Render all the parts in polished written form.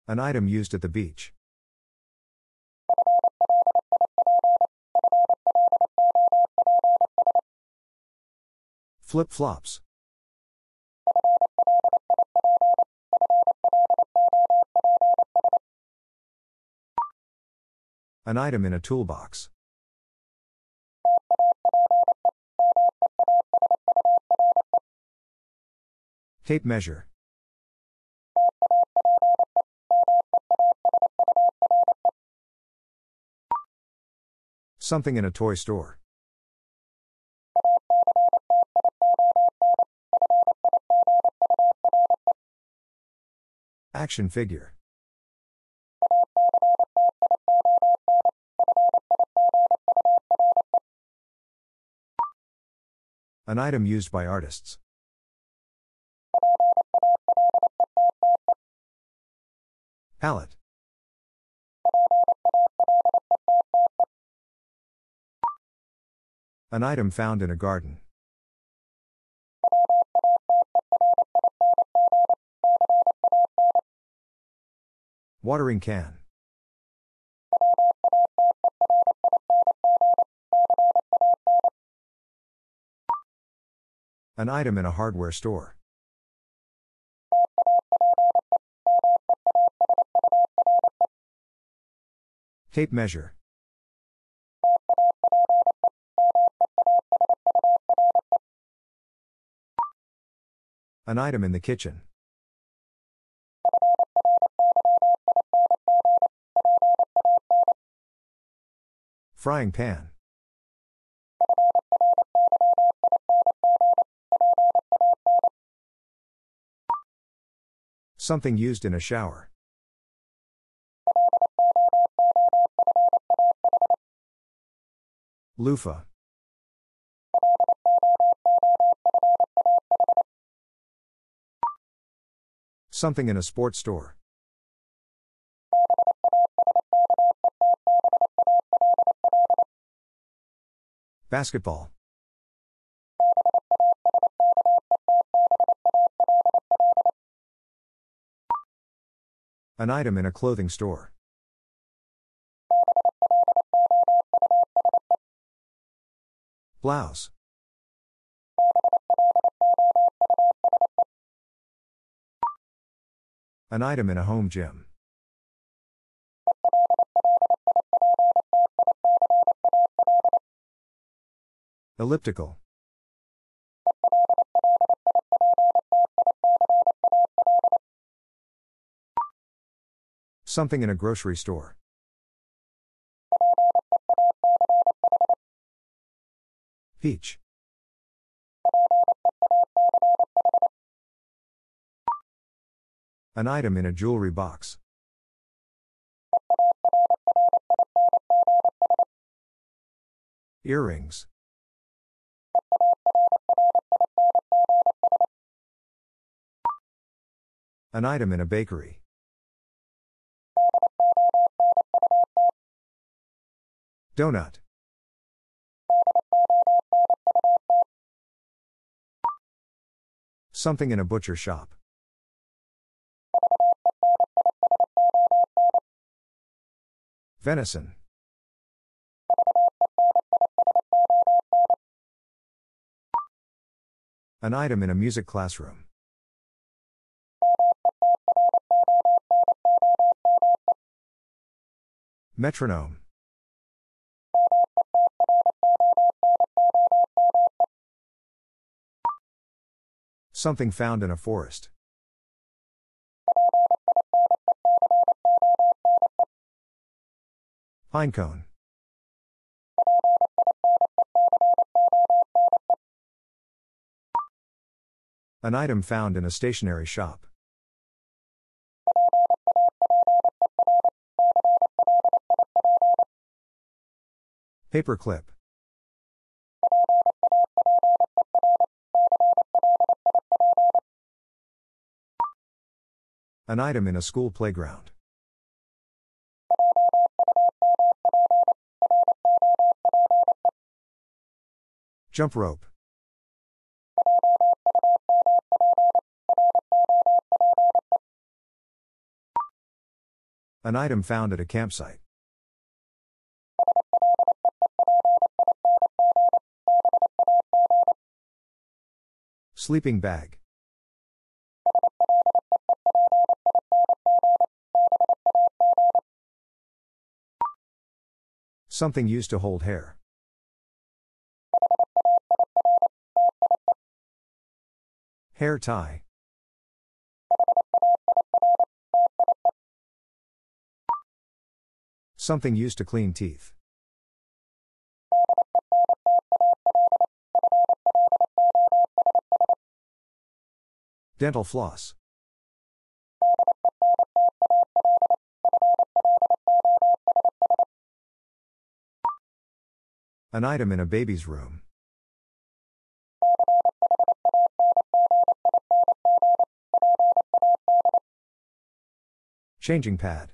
An item used at the beach. Flip-flops. An item in a toolbox. Tape measure. Something in a toy store. Action figure. An item used by artists. Palette. An item found in a garden. Watering can. An item in a hardware store. Tape measure. An item in the kitchen. Frying pan. Something used in a shower. Loofah. Something in a sports store. Basketball. An item in a clothing store. Blouse. An item in a home gym. Elliptical. Something in a grocery store. Peach. An item in a jewelry box. Earrings. An item in a bakery. Donut. Something in a butcher shop. Venison. An item in a music classroom. Metronome. Something found in a forest. Pinecone. An item found in a stationery shop. Paperclip. An item in a school playground. Jump rope. An item found at a campsite. Sleeping bag. Something used to hold hair. Hair tie. Something used to clean teeth. Dental floss. An item in a baby's room. Changing pad.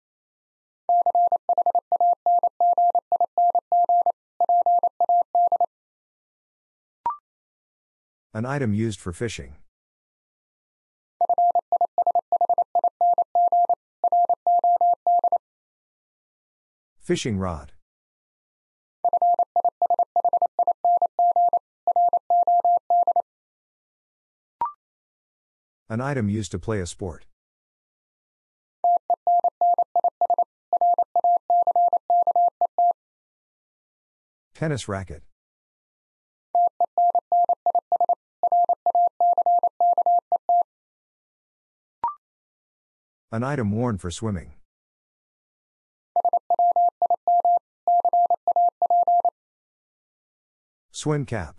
An item used for fishing. Fishing rod. An item used to play a sport. Tennis racket. An item worn for swimming. Swim cap.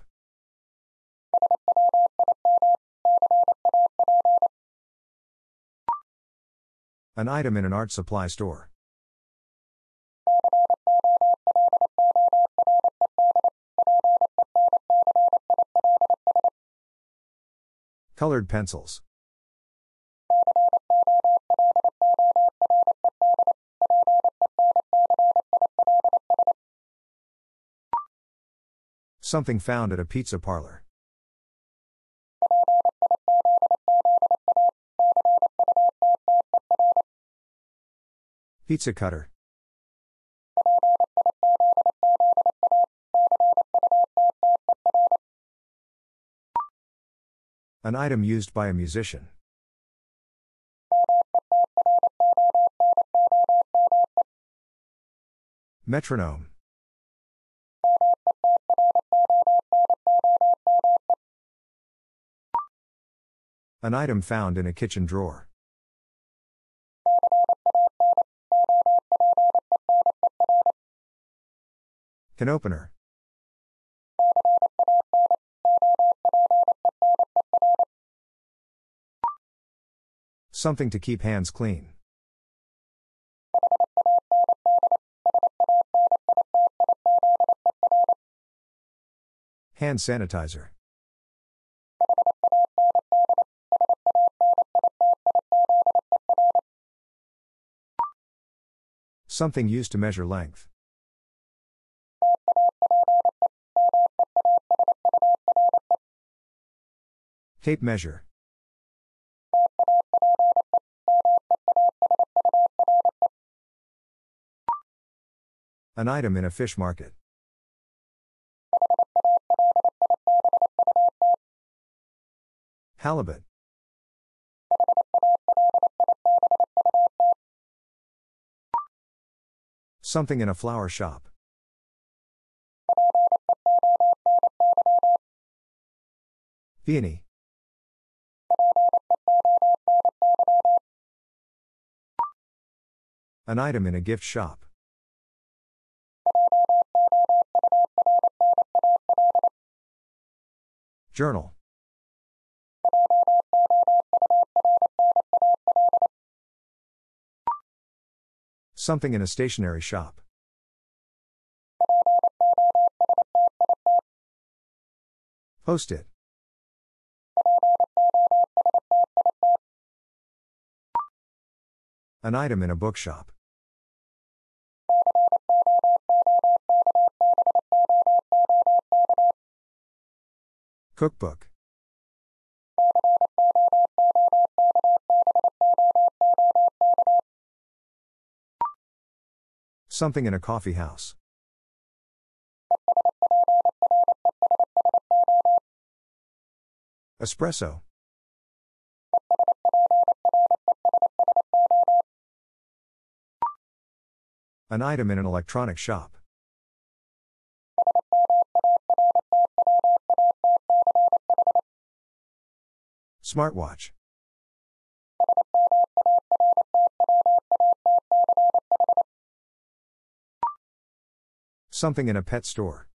An item in an art supply store. Colored pencils. Something found at a pizza parlor. Pizza cutter. An item used by a musician. Metronome. An item found in a kitchen drawer. Can opener. Something to keep hands clean. Hand sanitizer. Something used to measure length. Tape measure. An item in a fish market. Halibut. Something in a flower shop. Peony. An item in a gift shop. Journal. Something in a stationery shop. Post-it. An item in a bookshop. Cookbook. Something in a coffee house. Espresso. An item in an electronic shop. Smartwatch. Something in a pet store.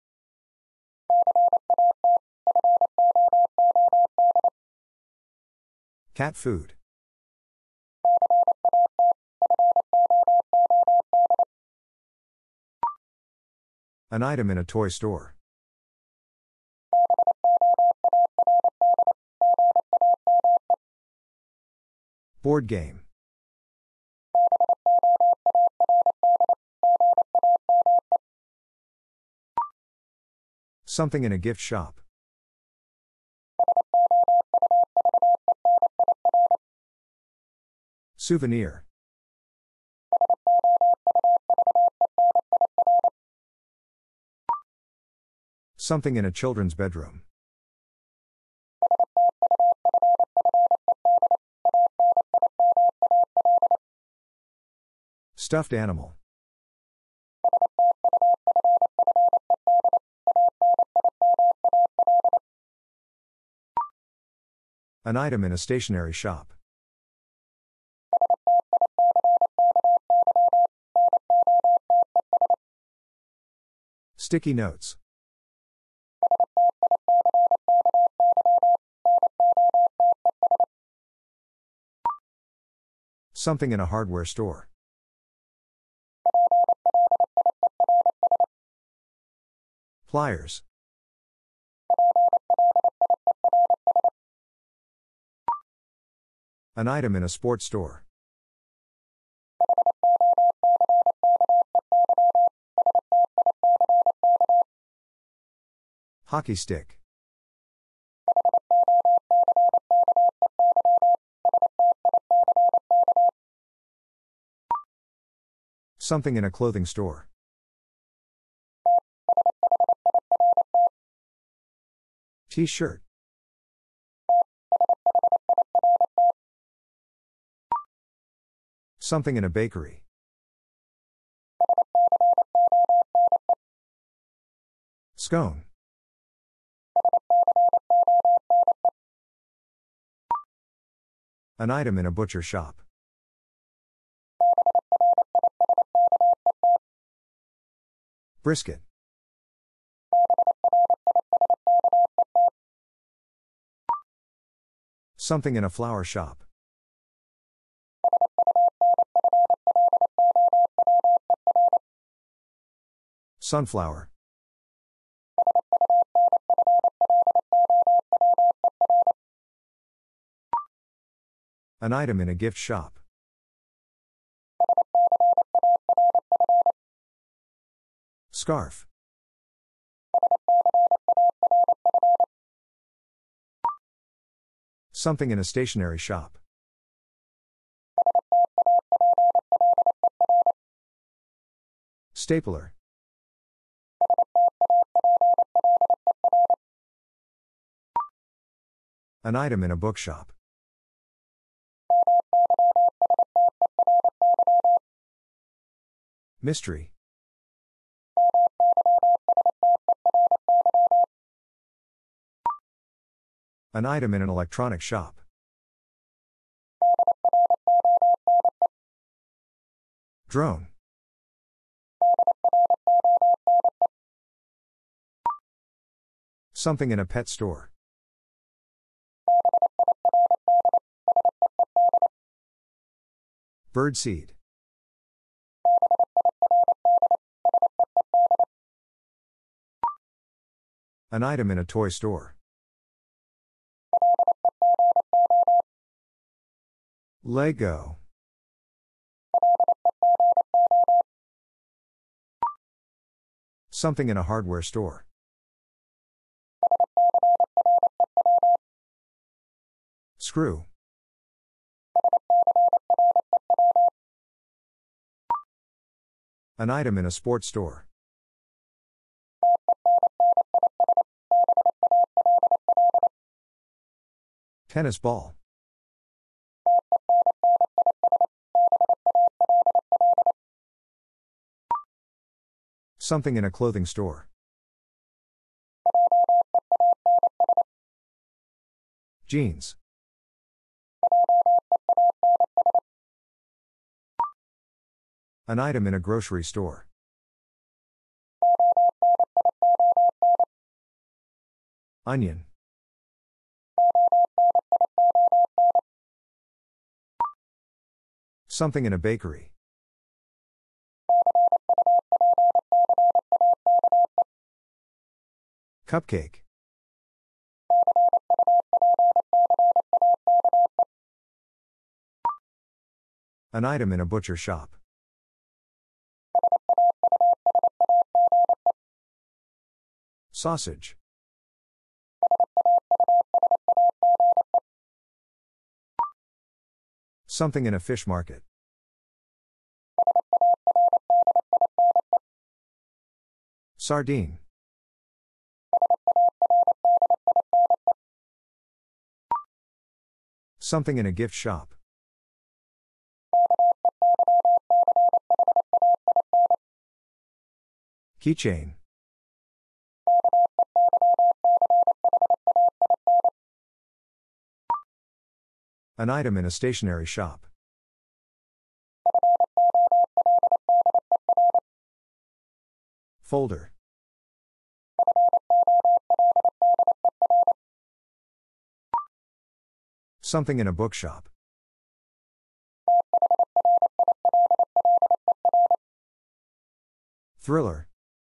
Cat food. An item in a toy store. Board game. Something in a gift shop. Souvenir. Something in a children's bedroom. Stuffed animal. An item in a stationery shop. Sticky notes. Something in a hardware store. Pliers. An item in a sports store. Hockey stick. Something in a clothing store. T-shirt. Something in a bakery. Scone. An item in a butcher shop. Brisket. Something in a flower shop. Sunflower. An item in a gift shop. Scarf. Something in a stationery shop. Stapler. An item in a bookshop. Mystery. An item in an electronic shop. Drone. Something in a pet store. Birdseed. An item in a toy store. Lego. Something in a hardware store. Screw. An item in a sports store. Tennis ball. Something in a clothing store. Jeans. An item in a grocery store. Onion. Something in a bakery. Cupcake. An item in a butcher shop. Sausage. Something in a fish market. Sardine. Something in a gift shop. Keychain. An item in a stationery shop. Folder. Something in a bookshop. Thriller.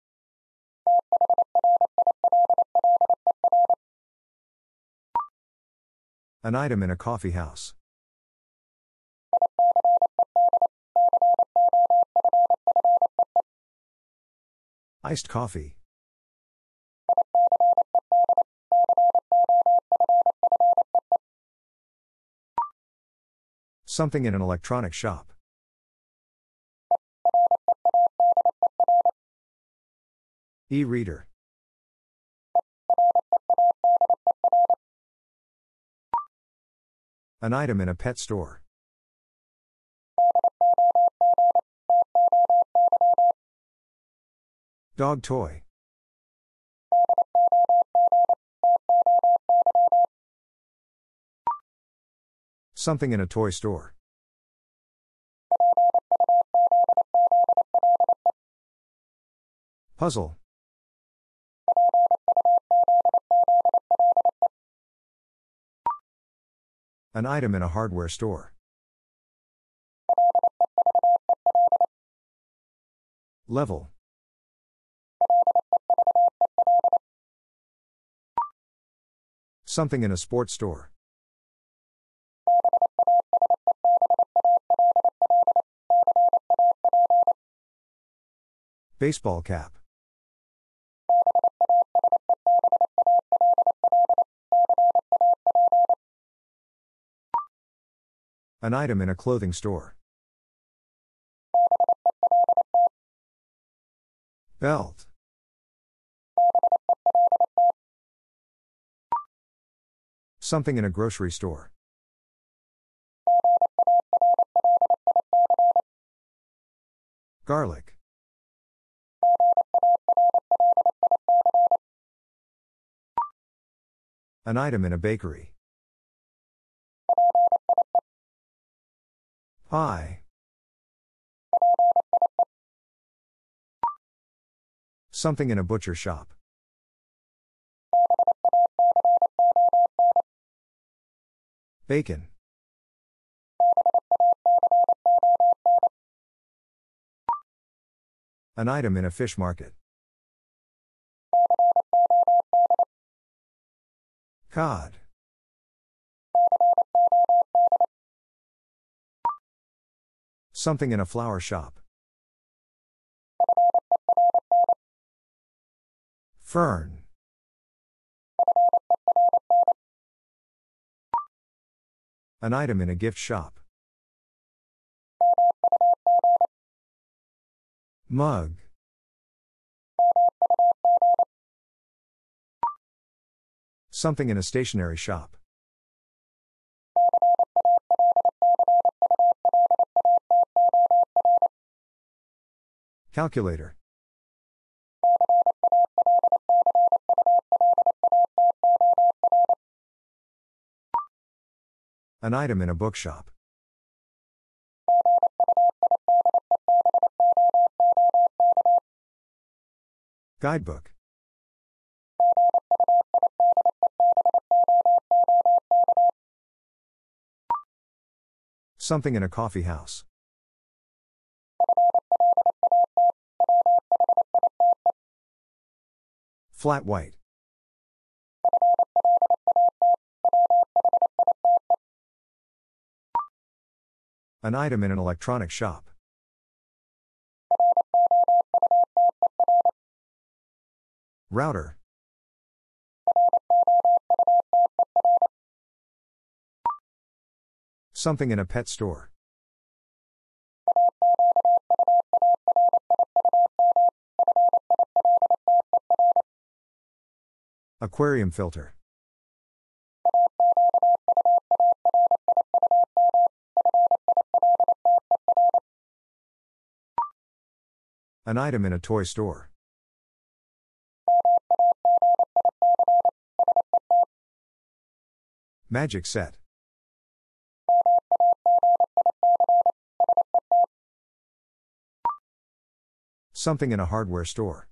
An item in a coffee house. Iced coffee. Something in an electronic shop. E-reader. An item in a pet store. Dog toy. Something in a toy store. Puzzle. An item in a hardware store. Level. Something in a sports store. Baseball cap. An item in a clothing store. Belt. Something in a grocery store. Garlic. An item in a bakery. Pie. Something in a butcher shop. Bacon. An item in a fish market. Cod. Something in a flower shop. Fern. An item in a gift shop. Mug. Something in a stationery shop. Calculator. An item in a bookshop. Guidebook. Something in a coffee house. Flat white. An item in an electronic shop. Router. Something in a pet store. Aquarium filter. An item in a toy store. Magic set. Something in a hardware store.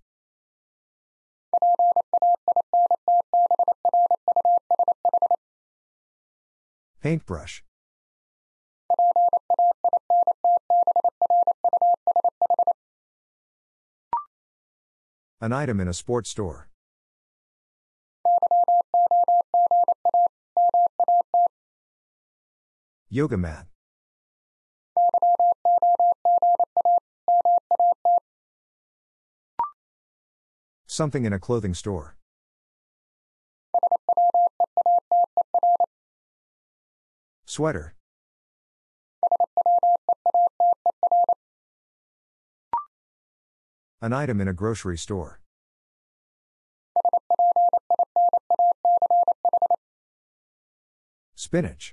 Paintbrush. An item in a sports store. Yoga mat. Something in a clothing store. Sweater. An item in a grocery store. Spinach.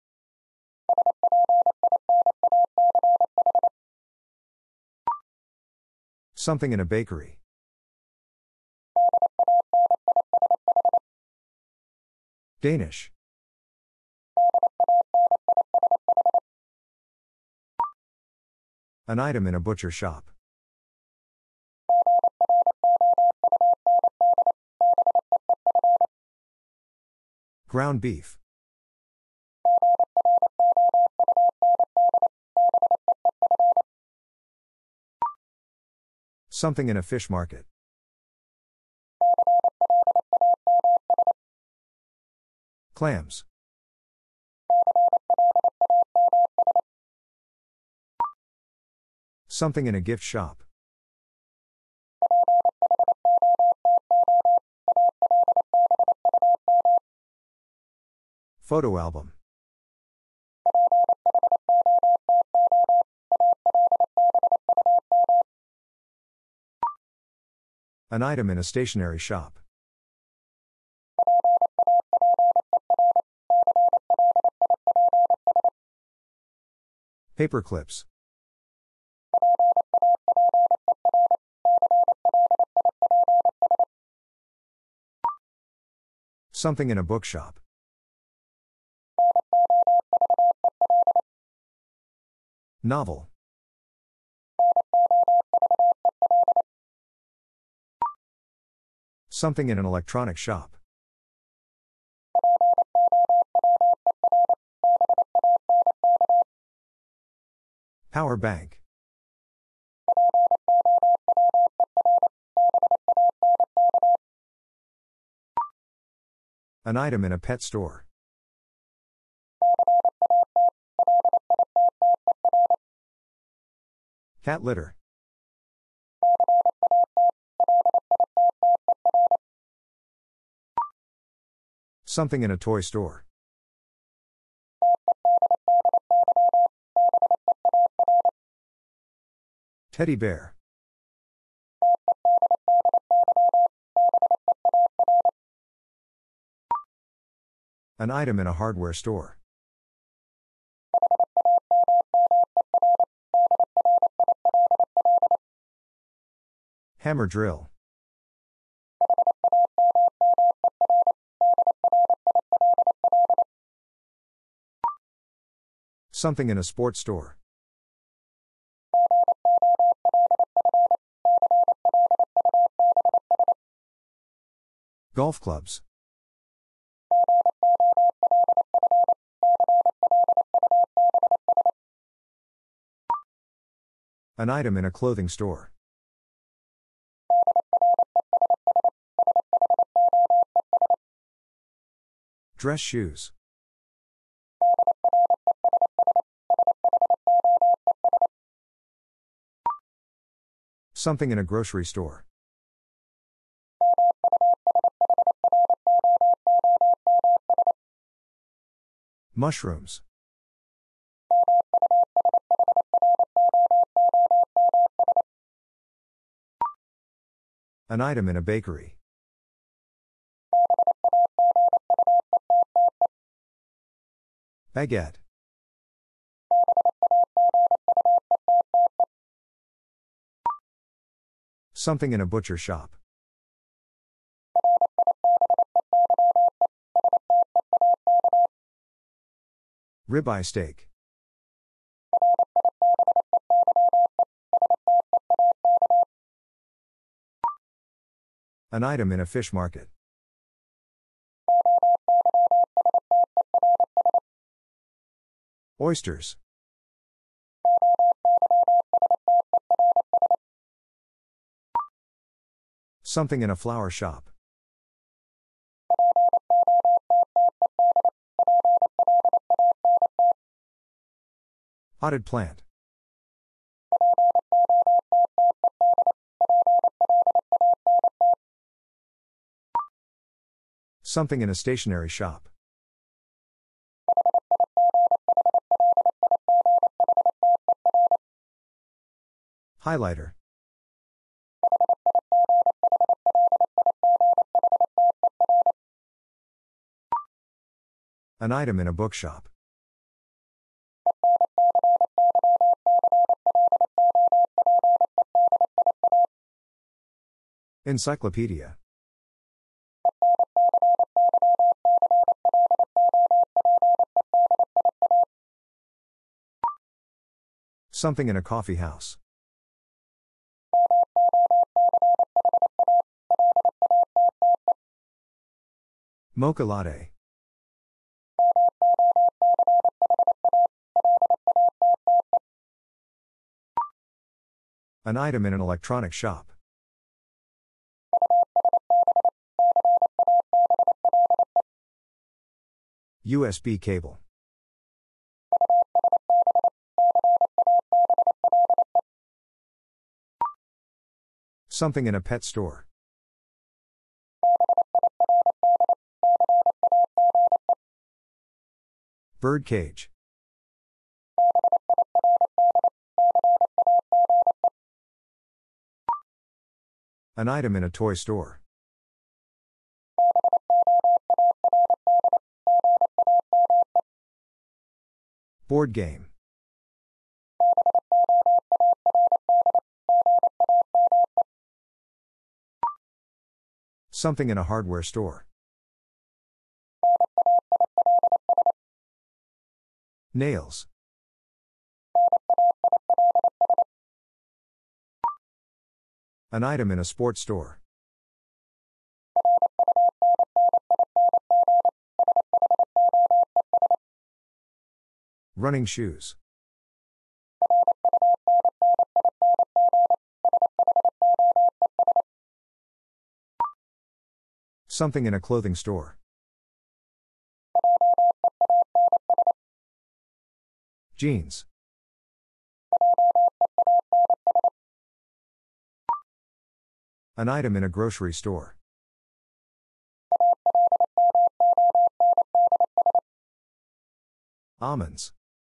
Something in a bakery. Danish. An item in a butcher shop. Ground beef. Something in a fish market. Clams. Something in a gift shop. Photo album. An item in a stationery shop. Paper clips. Something in a bookshop. Novel. Something in an electronic shop. Power bank. An item in a pet store. Cat litter. Something in a toy store. Teddy bear. An item in a hardware store. Hammer drill. Something in a sports store. Golf clubs. An item in a clothing store. Dress shoes. Something in a grocery store. Mushrooms. An item in a bakery. Baguette. Something in a butcher shop. Ribeye steak. An item in a fish market. Oysters. Something in a flower shop. Potted plant. Something in a stationery shop. Highlighter. An item in a bookshop. Encyclopedia. Something in a coffee house. Mocha latte. An item in an electronic shop. USB cable. Something in a pet store. Bird cage. An item in a toy store. Board game. Something in a hardware store. Nails. An item in a sports store. Running shoes. Something in a clothing store. Jeans. An item in a grocery store. Almonds.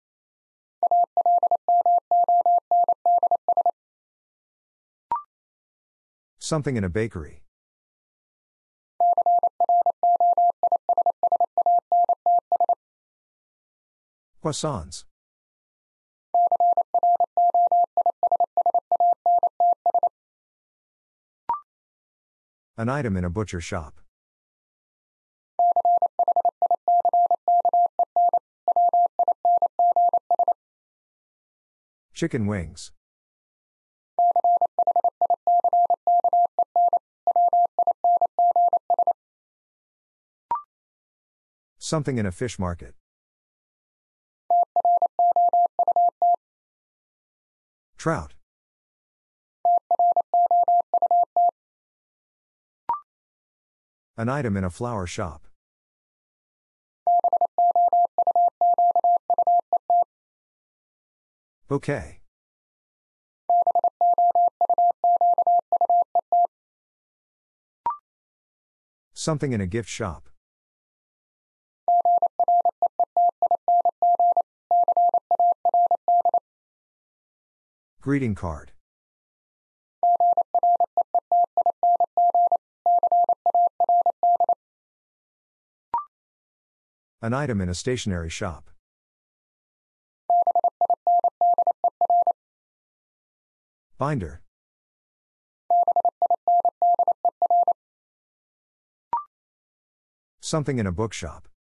Something in a bakery. Croissants. An item in a butcher shop. Chicken wings. Something in a fish market. Trout. An item in a flower shop. Bouquet. Something in a gift shop. Greeting card. An item in a stationery shop. Binder. Something in a bookshop.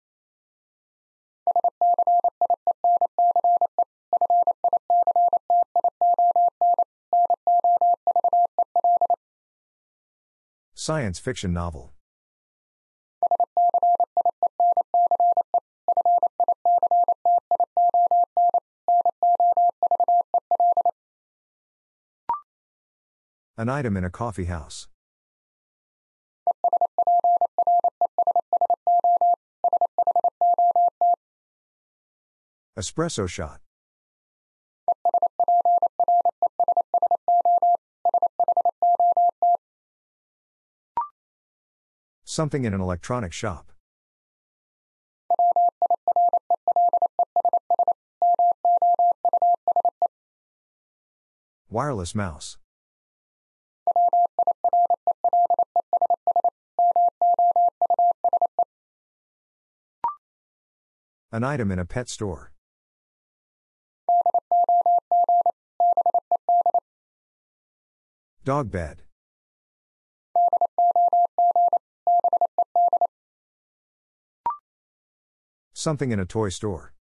Science fiction novel. An item in a coffee house. Espresso shot. Something in an electronic shop. Wireless mouse. An item in a pet store. Dog bed. Something in a toy store.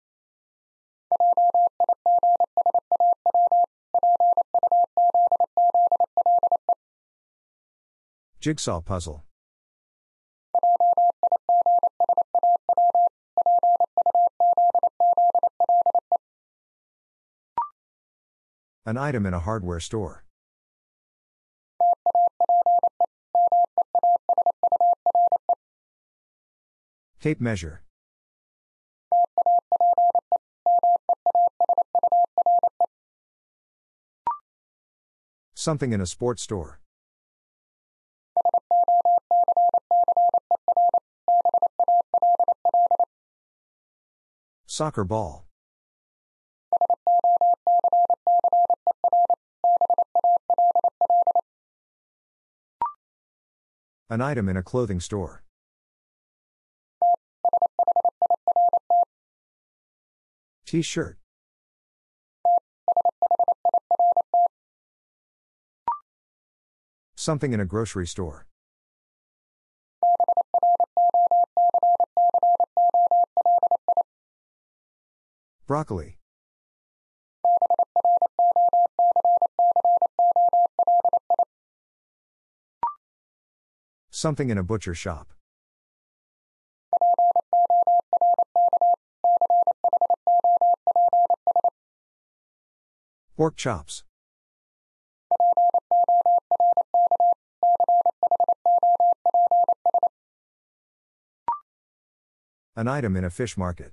Jigsaw puzzle. An item in a hardware store. Tape measure. Something in a sports store. Soccer ball. An item in a clothing store. T-shirt. Something in a grocery store. Broccoli. Something in a butcher shop. Pork chops. An item in a fish market.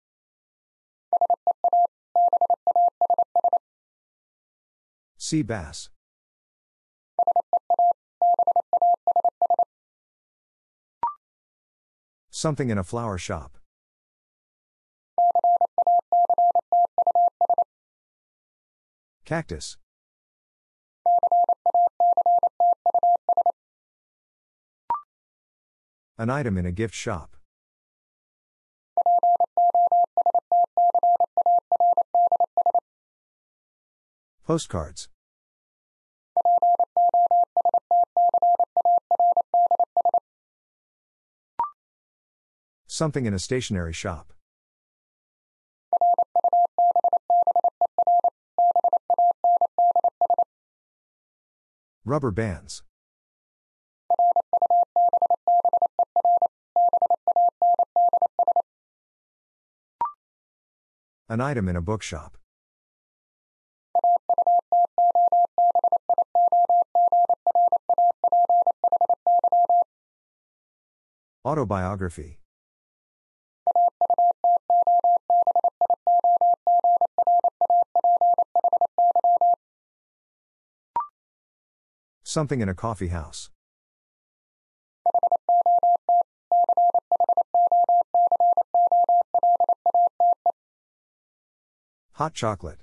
Sea bass. Something in a flower shop. Cactus. An item in a gift shop. Postcards. Something in a stationery shop. Rubber bands. An item in a bookshop. Autobiography. Something in a coffee house. Hot chocolate.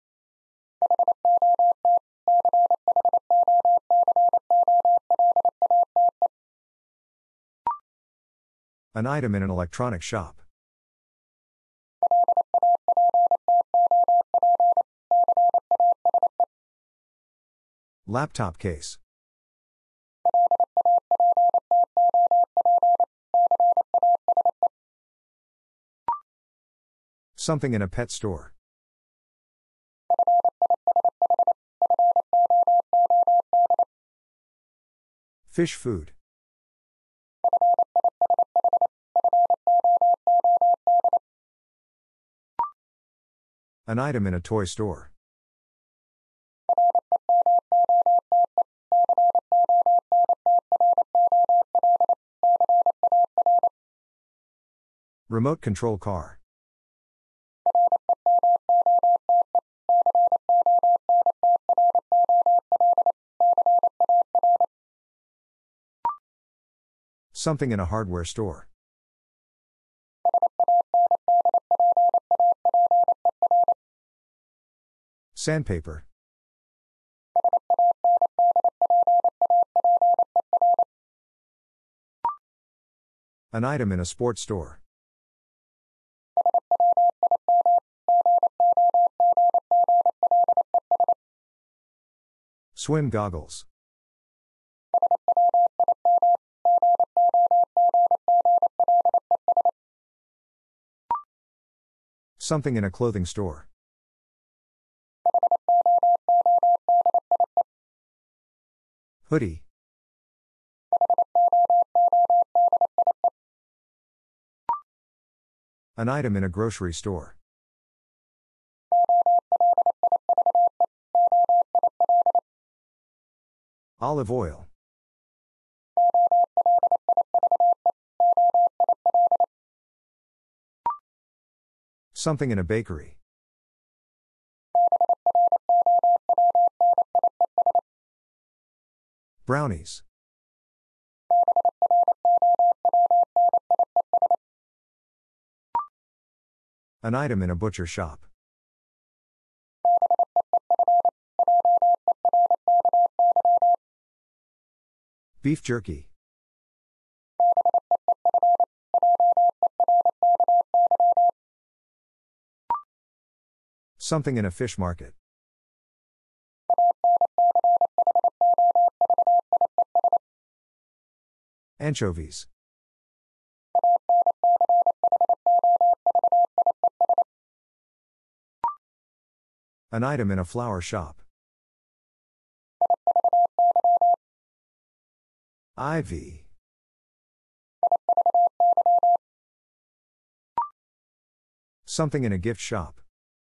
An item in an electronic shop. Laptop case. Something in a pet store. Fish food. An item in a toy store. Remote control car. Something in a hardware store. Sandpaper. An item in a sports store. Swim goggles. Something in a clothing store. Hoodie. An item in a grocery store. Olive oil. Something in a bakery. Brownies. An item in a butcher shop. Beef jerky. Something in a fish market. Anchovies. An item in a flower shop. Ivy. Something in a gift shop.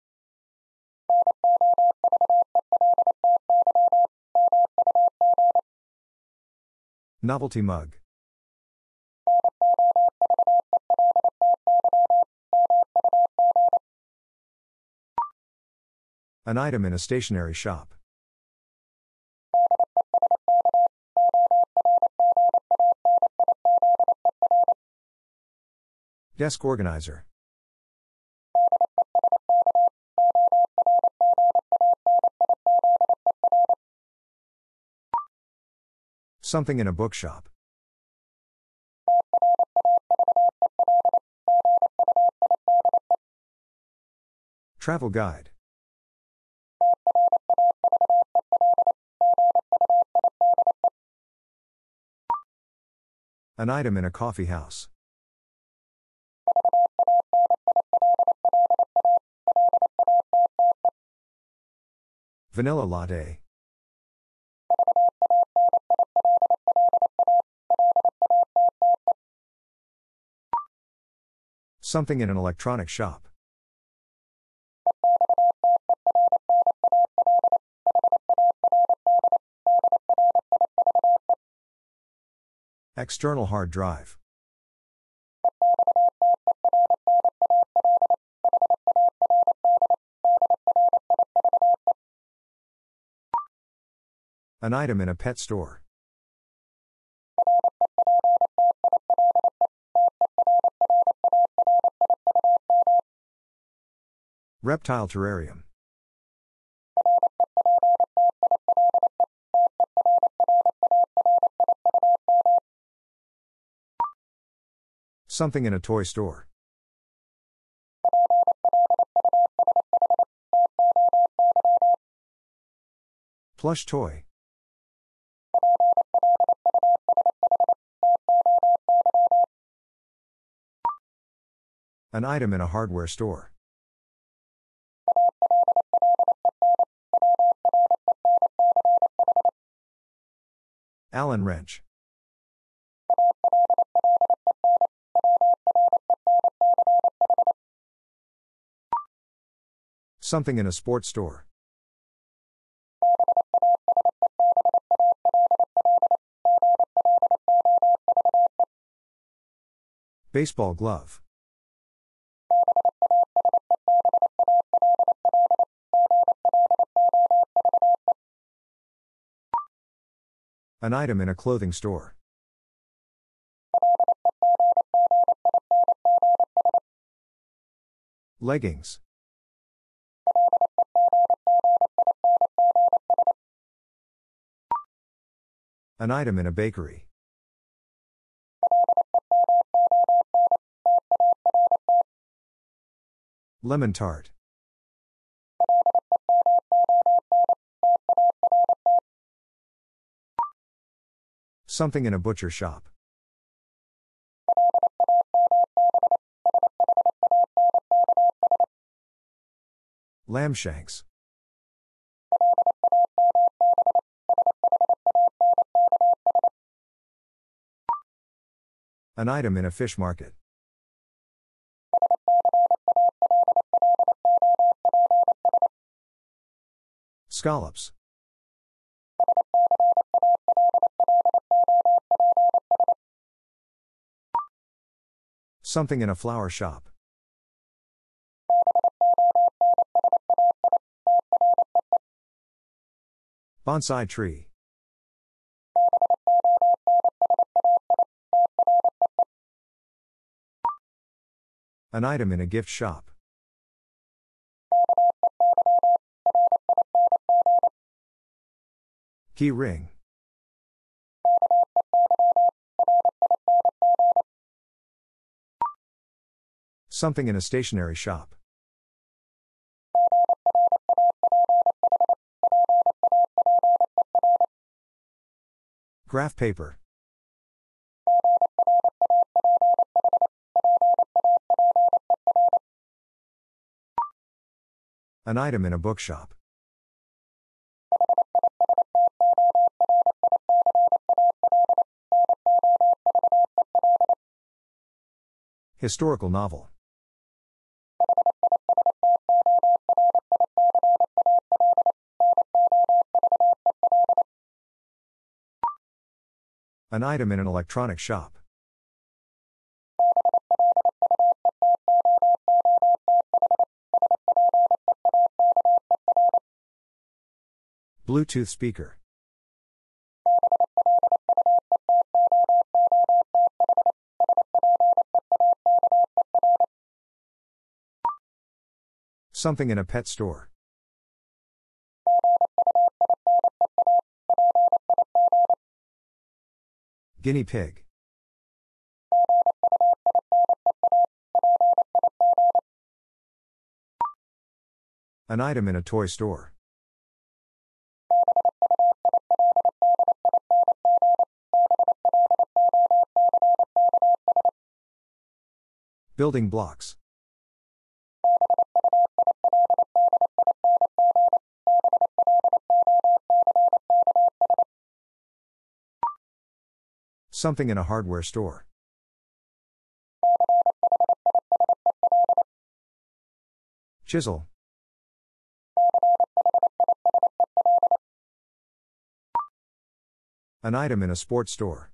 Novelty mug. An item in a stationery shop. Desk organizer. Something in a bookshop. Travel guide. An item in a coffee house. Vanilla latte. Something in an electronic shop. External hard drive. An item in a pet store. Reptile terrarium. Something in a toy store. Plush toy. An item in a hardware store. Allen wrench. Something in a sports store. Baseball glove. An item in a clothing store. Leggings. An item in a bakery. Lemon tart. Something in a butcher shop. Lamb shanks. An item in a fish market. Scallops. Something in a flower shop. Bonsai tree. An item in a gift shop. Key ring. Something in a stationery shop. Graph paper. An item in a bookshop. Historical novel. An item in an electronic shop. Bluetooth speaker. Something in a pet store. Guinea pig. An item in a toy store. Building blocks. Something in a hardware store. Chisel. An item in a sports store.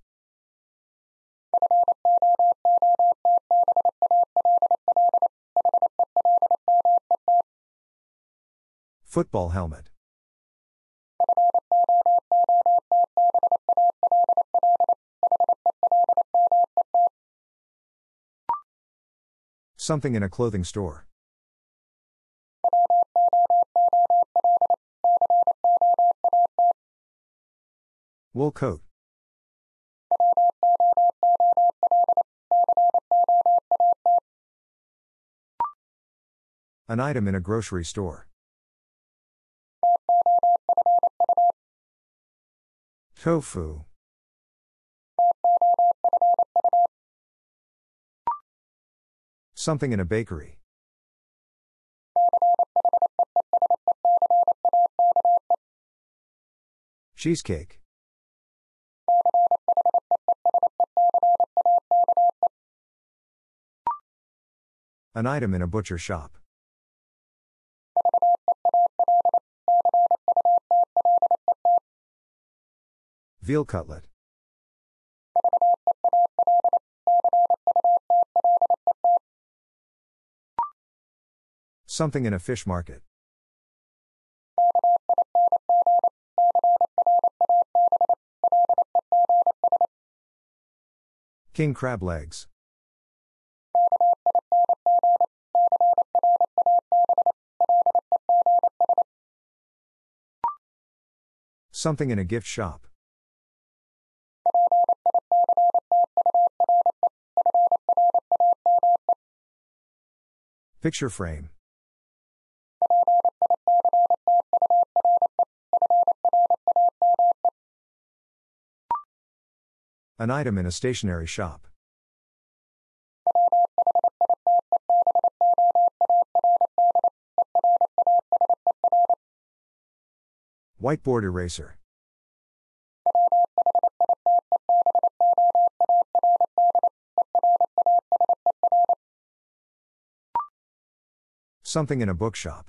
Football helmet. Something in a clothing store. Wool coat. An item in a grocery store. Tofu. Something in a bakery. Cheesecake. An item in a butcher shop. Veal cutlet. Something in a fish market. King crab legs. Something in a gift shop. Picture frame. An item in a stationery shop. Whiteboard eraser. Something in a bookshop.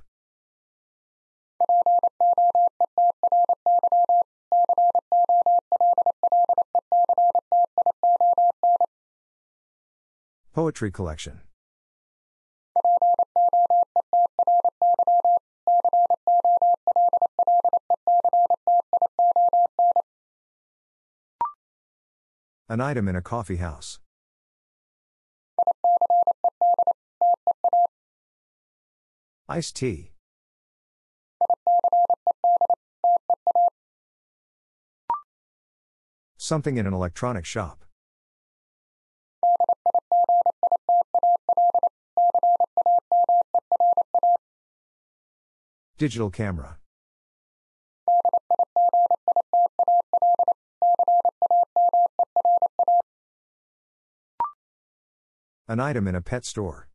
Poetry collection. An item in a coffee house. Iced tea. Something in an electronic shop. Digital camera. An item in a pet store.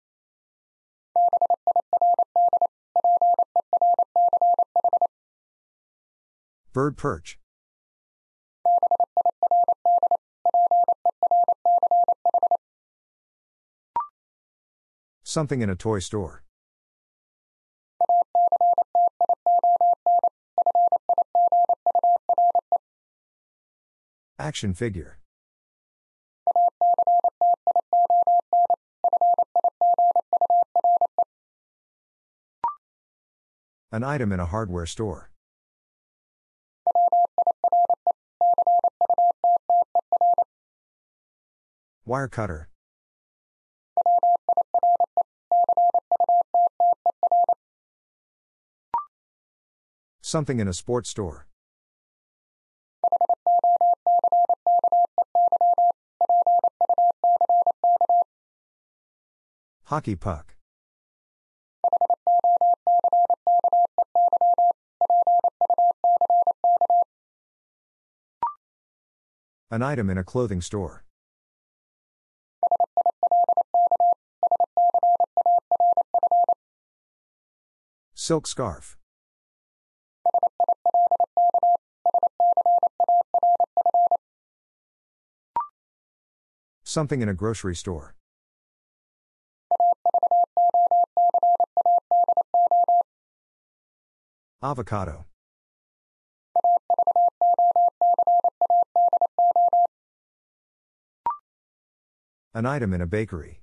Bird perch. Something in a toy store. Action figure. An item in a hardware store. Wire cutter. Something in a sports store. Hockey puck. An item in a clothing store. Silk scarf. Something in a grocery store. Avocado. An item in a bakery.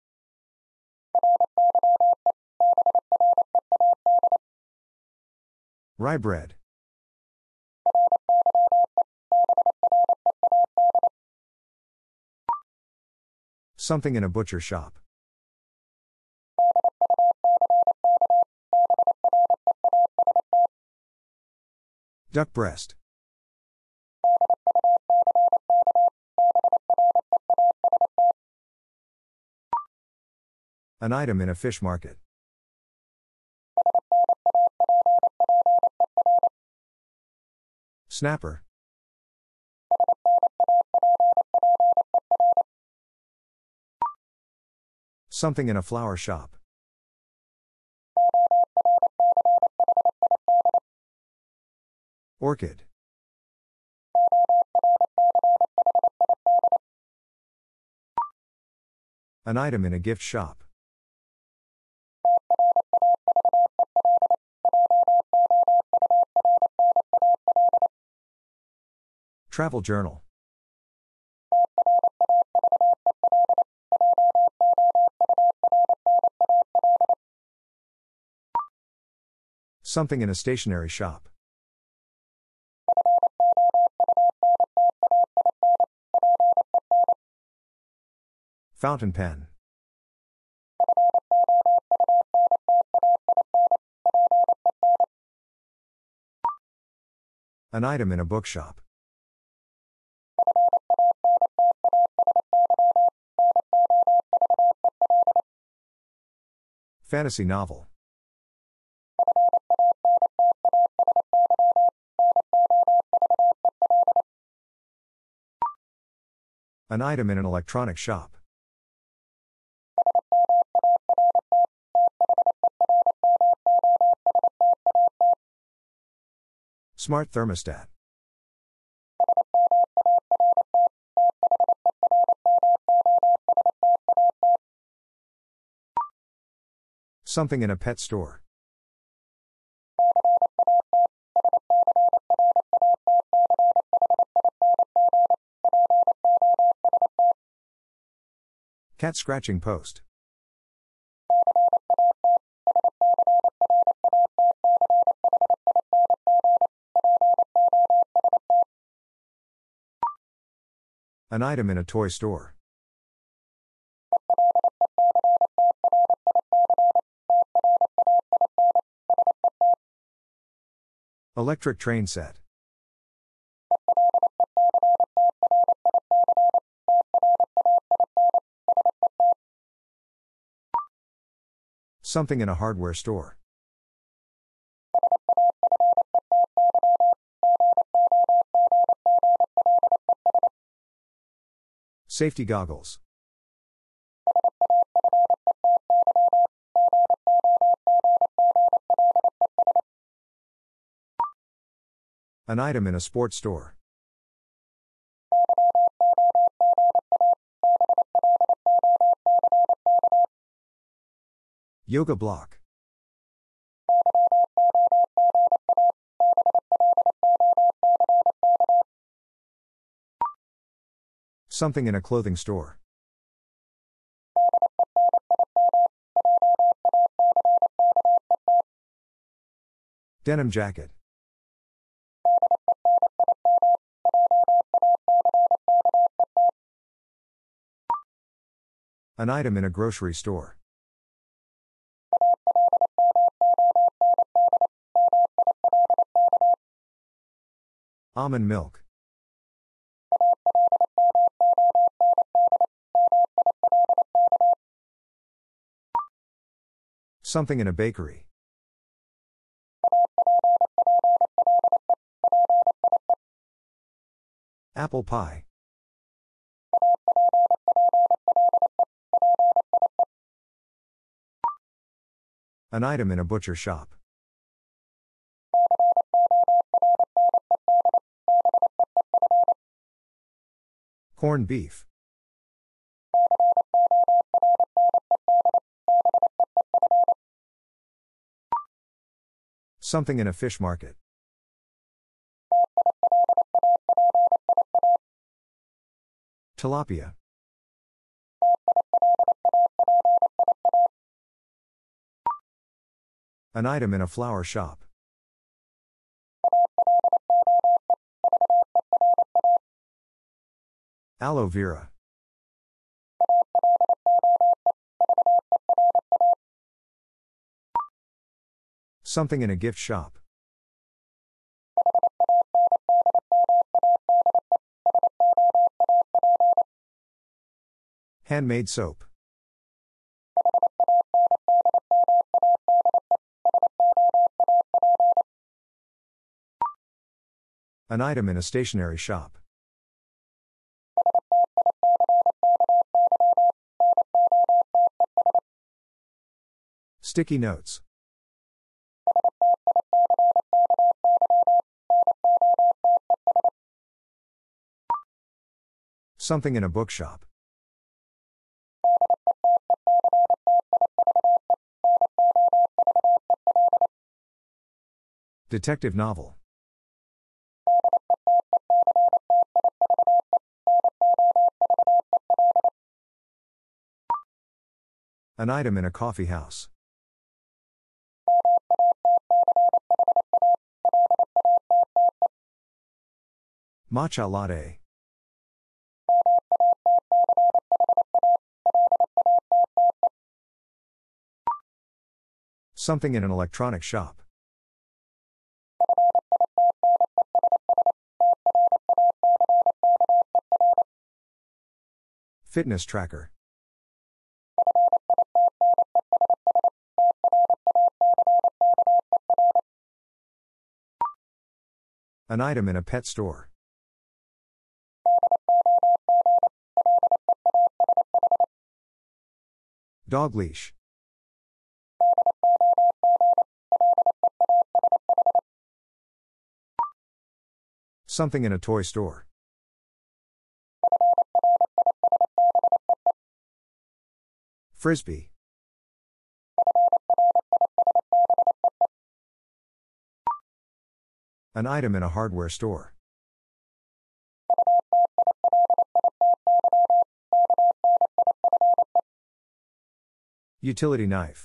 Rye bread. Something in a butcher shop. Duck breast. An item in a fish market. Snapper. Something in a flower shop. Orchid. An item in a gift shop. Travel journal. Something in a stationery shop. Fountain pen. An item in a bookshop. Fantasy novel. An item in an electronic shop. Smart thermostat. Something in a pet store. Cat scratching post. An item in a toy store. Electric train set. Something in a hardware store. Safety goggles. An item in a sports store. Yoga block. Something in a clothing store. Denim jacket. An item in a grocery store. Almond milk. Something in a bakery. Apple pie. An item in a butcher shop. Corned beef. Something in a fish market. Tilapia. An item in a flower shop. Aloe vera. Something in a gift shop. Handmade soap. An item in a stationery shop. Sticky notes. Something in a bookshop. Detective novel. An item in a coffee house. Matcha latte. Something in an electronic shop. Fitness tracker. An item in a pet store. Dog leash. Something in a toy store. Frisbee. An item in a hardware store. Utility knife.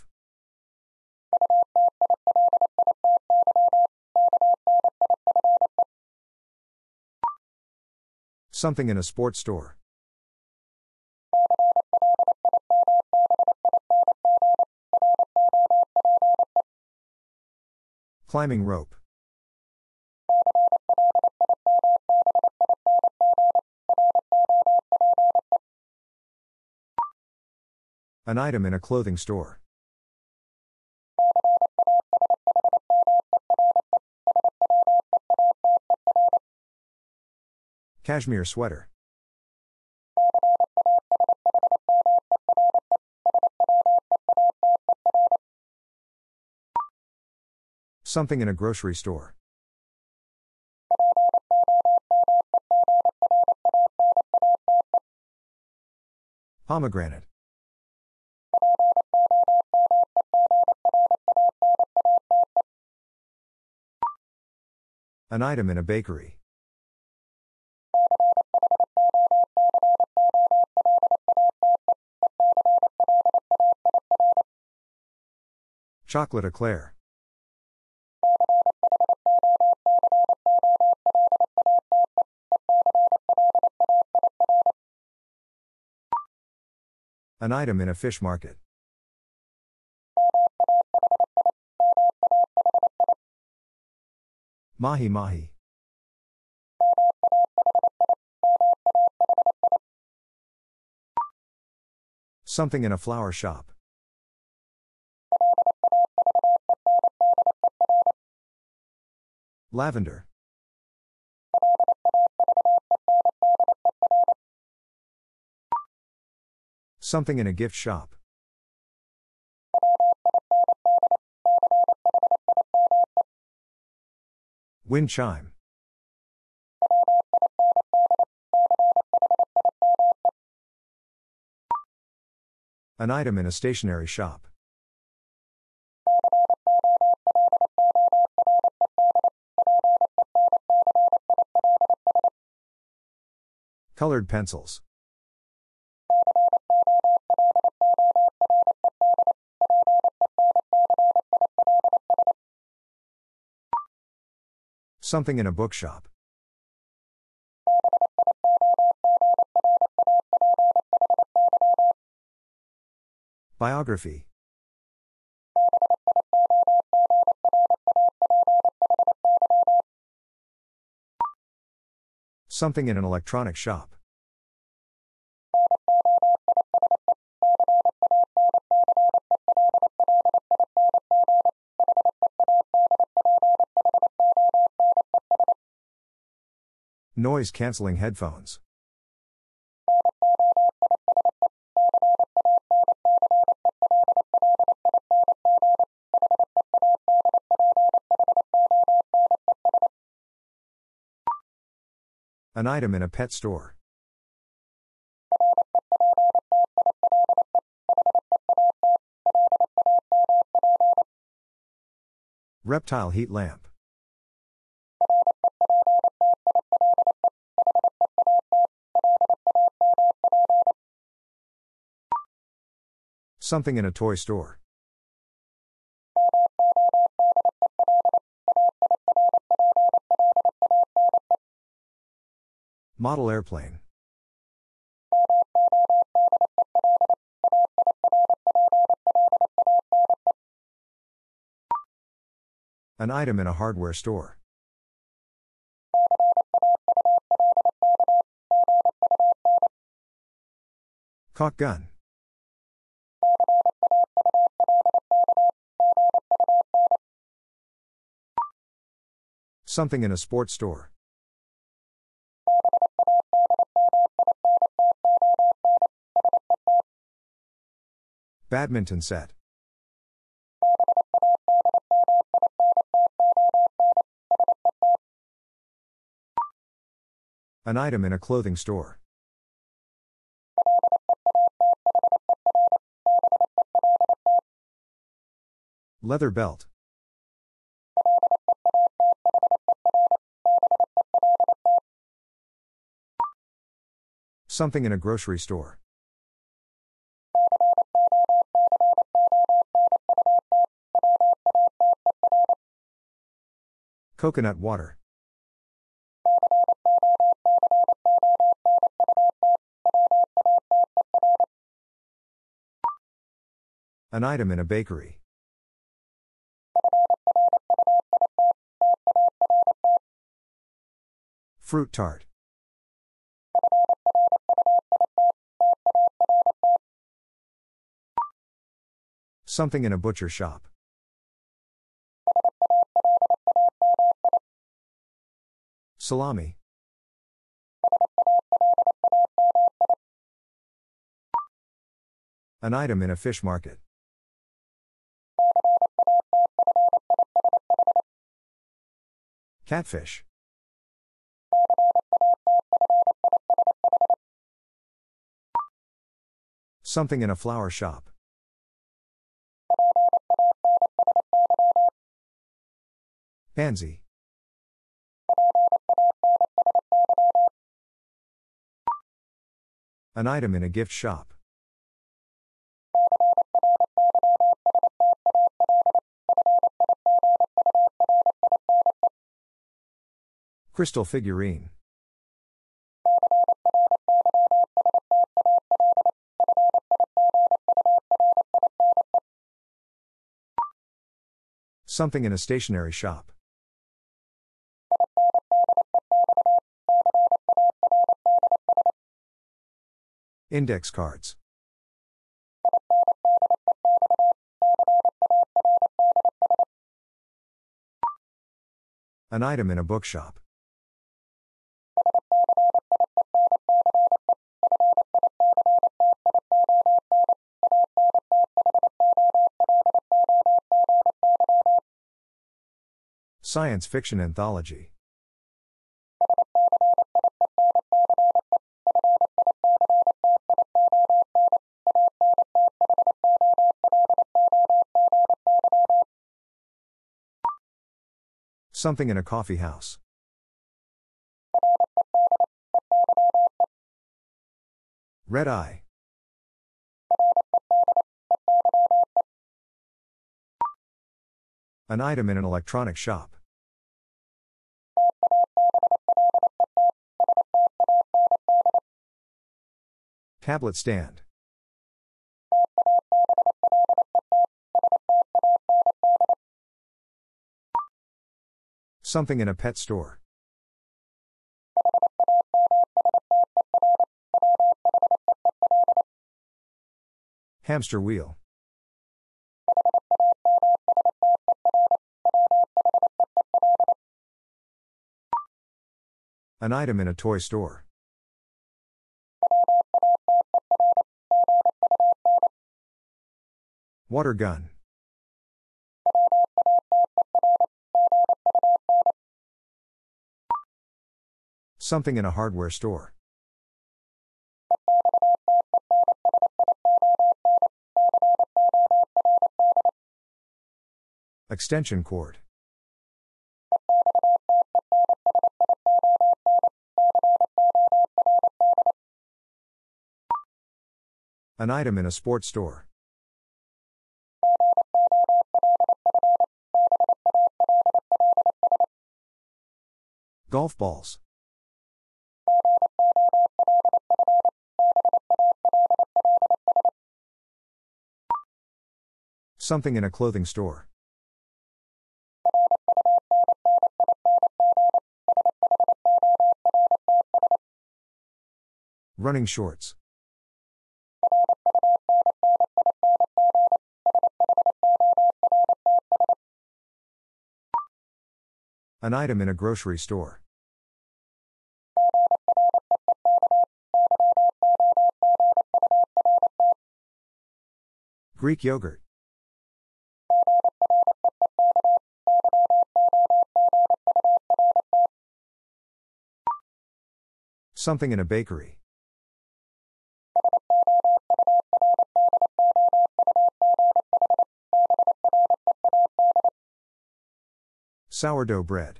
Something in a sports store. Climbing rope. An item in a clothing store. Cashmere sweater. Something in a grocery store. Pomegranate. An item in a bakery. Chocolate eclair. An item in a fish market. Mahi mahi. Something in a flower shop. Lavender. Something in a gift shop. Wind chime. An item in a stationery shop. Colored pencils. Something in a bookshop. Biography. Something in an electronic shop. Noise-canceling headphones. An item in a pet store. Reptile heat lamp. Something in a toy store. Model airplane. An item in a hardware store. Caulk gun. Something in a sports store. Badminton set. An item in a clothing store. Leather belt. Something in a grocery store. Coconut water. An item in a bakery. Fruit tart. Something in a butcher shop. Salami. An item in a fish market. Catfish. Something in a flower shop. Pansy. An item in a gift shop. Crystal figurine. Something in a stationery shop. Index cards. An item in a bookshop. Science fiction anthology. Something in a coffee house. Red eye. An item in an electronic shop. Tablet stand. Something in a pet store. Hamster wheel. An item in a toy store. Water gun. Something in a hardware store. Extension cord. An item in a sports store. Golf balls. Something in a clothing store. Running shorts. An item in a grocery store. Greek yogurt. Something in a bakery. Sourdough bread.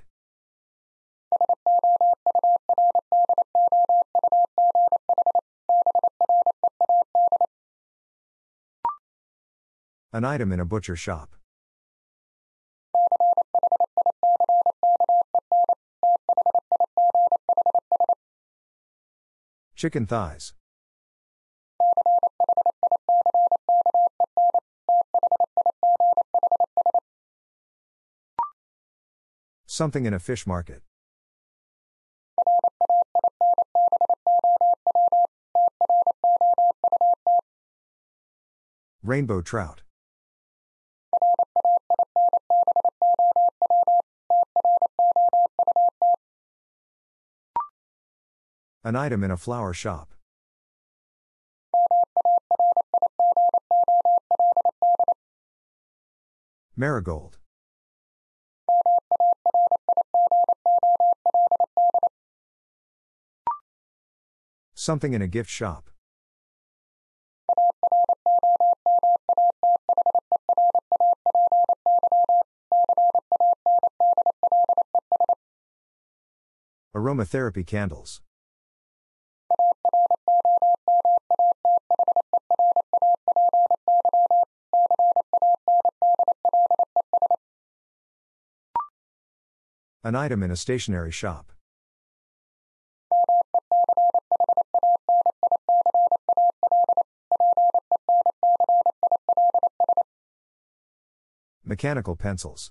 An item in a butcher shop. Chicken thighs. Something in a fish market. Rainbow trout. An item in a flower shop. Marigold. Something in a gift shop. Aromatherapy candles. An item in a stationery shop. Mechanical pencils.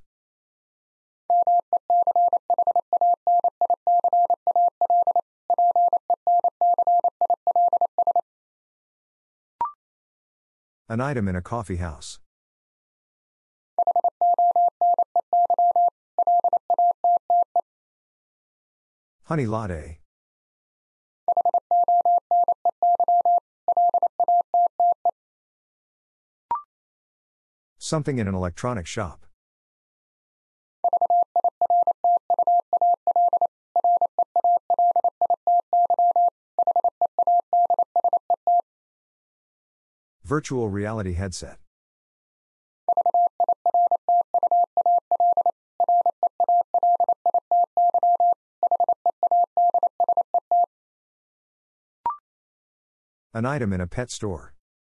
An item in a coffee house. Honey latte. Something in an electronic shop. Virtual reality headset. An item in a pet store.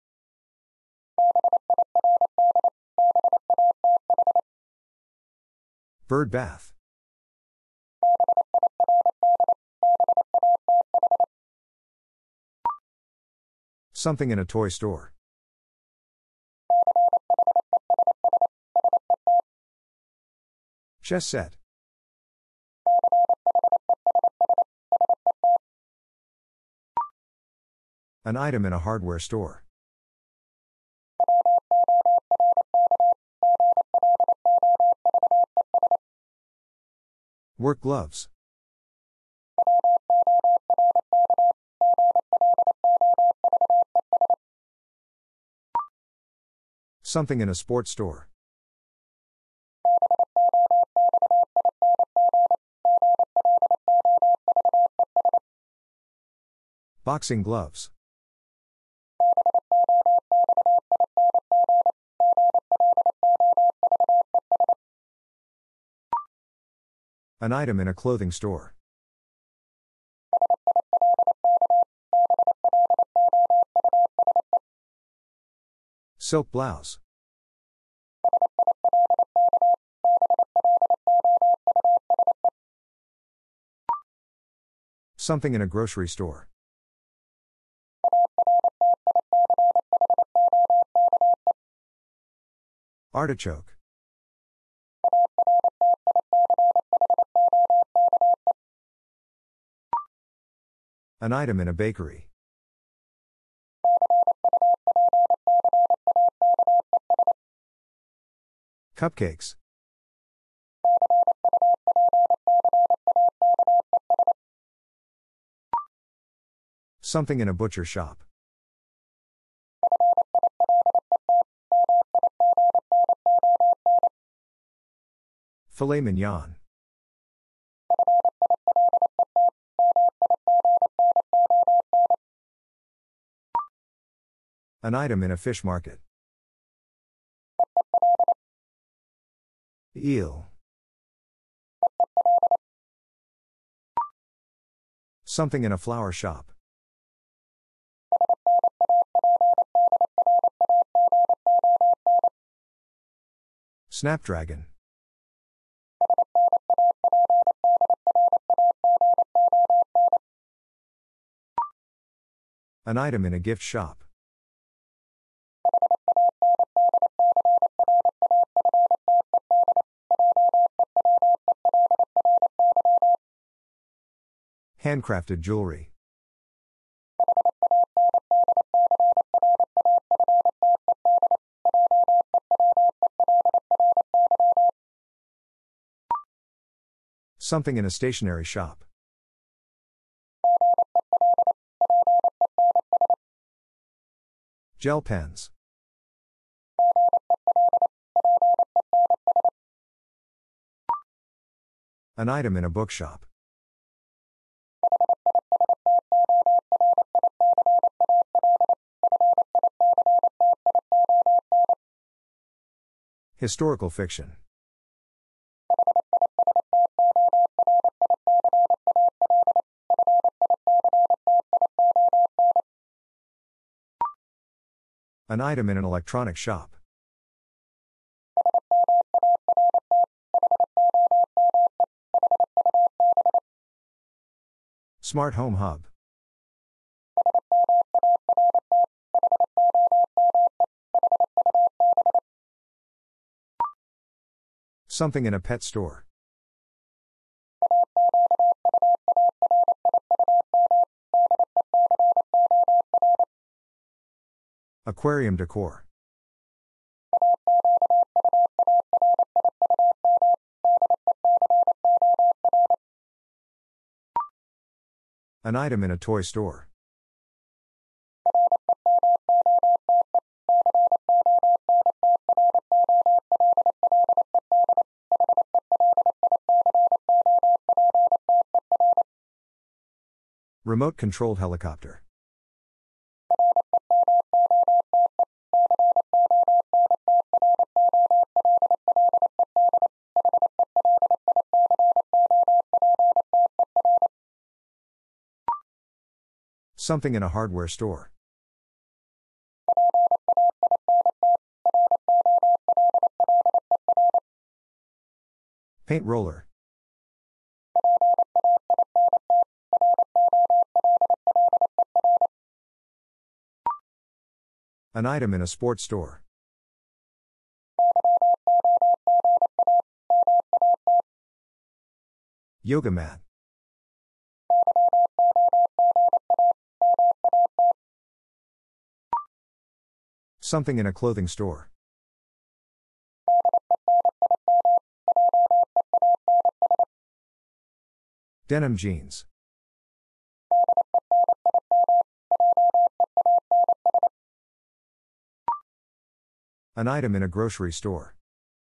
Bird bath. Something in a toy store. Chess set. An item in a hardware store. Work gloves. Something in a sports store. Boxing gloves. An item in a clothing store. Silk blouse. Something in a grocery store. Artichoke. An item in a bakery. Cupcakes. Something in a butcher shop. Filet mignon. An item in a fish market. Eel. Something in a flower shop. Snapdragon. An item in a gift shop. Handcrafted jewelry. Something in a stationery shop. Gel pens. An item in a bookshop. Historical fiction. An item in an electronic shop. Smart home hub. Something in a pet store. Aquarium decor. An item in a toy store. Remote controlled helicopter. Something in a hardware store. Paint roller. An item in a sports store. Yoga mat. Something in a clothing store. Denim jeans. An item in a grocery store.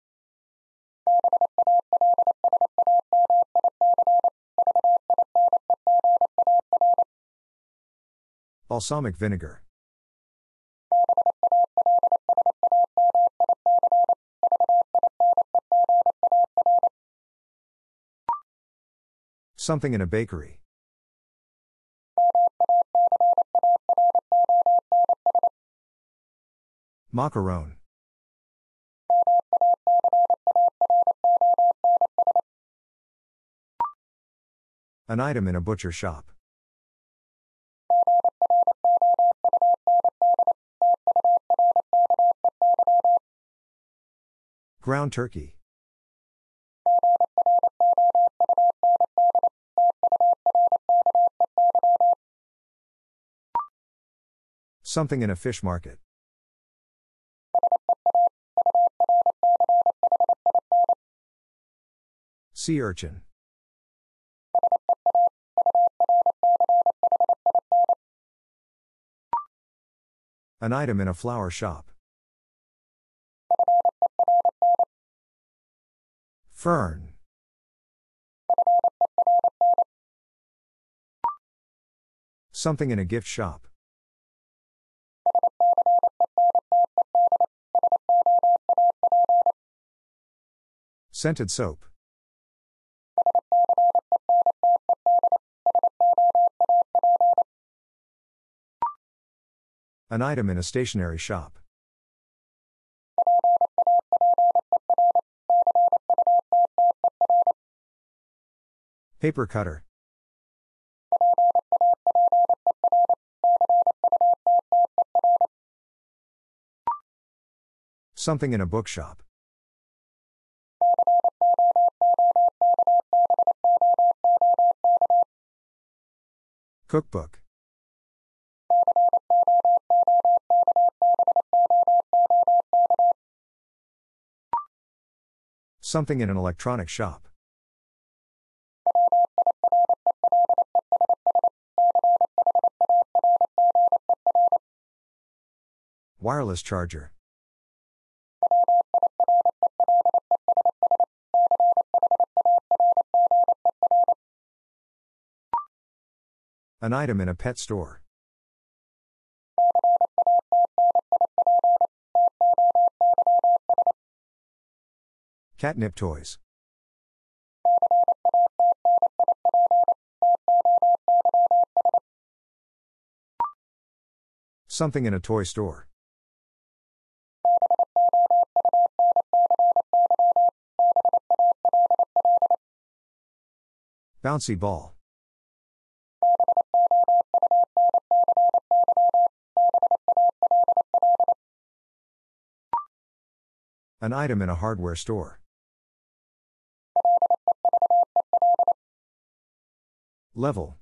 Balsamic vinegar. Something in a bakery. Macaron. An item in a butcher shop. Ground turkey. Something in a fish market. Sea urchin. An item in a flower shop. Fern. Something in a gift shop. Scented soap. An item in a stationery shop. Paper cutter. Something in a bookshop. Cookbook. Something in an electronic shop. Wireless charger. An item in a pet store. Catnip toys. Something in a toy store. Bouncy ball. An item in a hardware store. Level.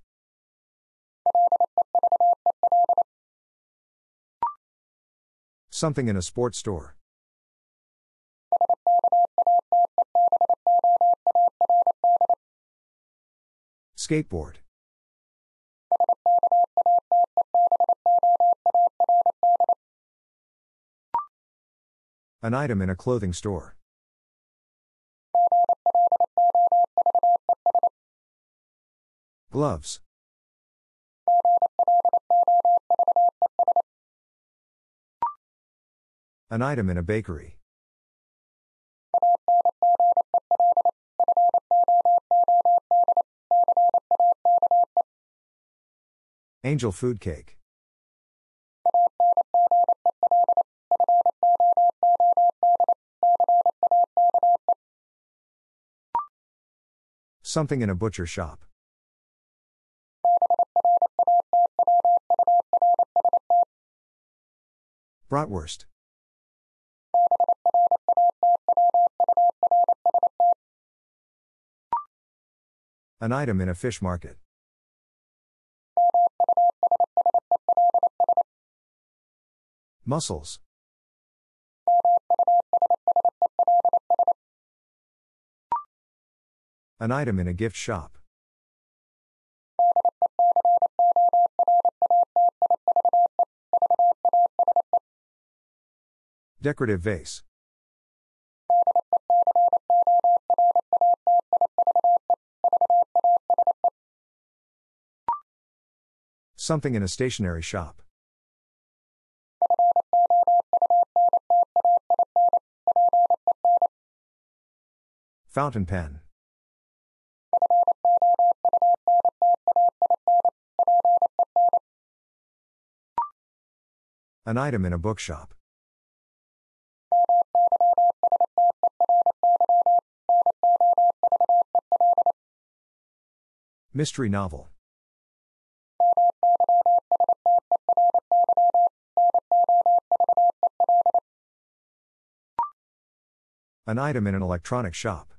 Something in a sports store. Skateboard. An item in a clothing store. Gloves. An item in a bakery. Angel food cake. Something in a butcher shop. Bratwurst. An item in a fish market. Mussels. An item in a gift shop. Decorative vase. Something in a stationery shop. Fountain pen. An item in a bookshop. Mystery novel. An item in an electronic shop.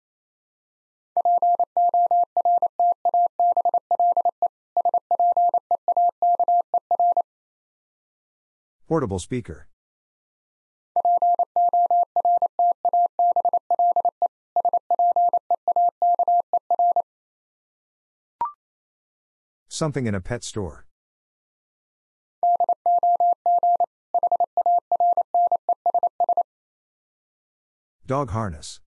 Portable speaker. Something in a pet store. Dog harness.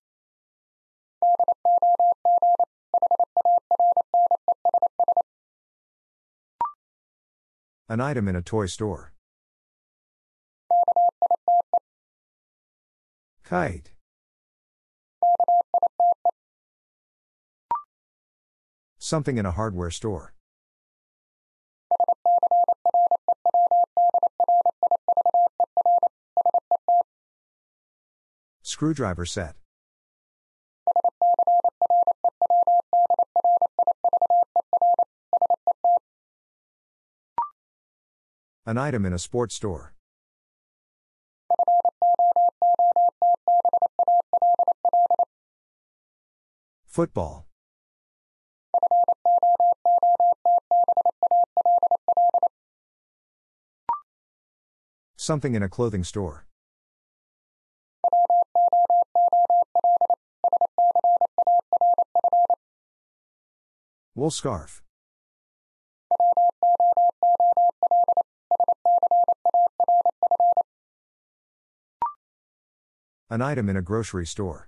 An item in a toy store. Kite. Something in a hardware store. Screwdriver set. An item in a sports store. Football. Something in a clothing store. Wool scarf. An item in a grocery store.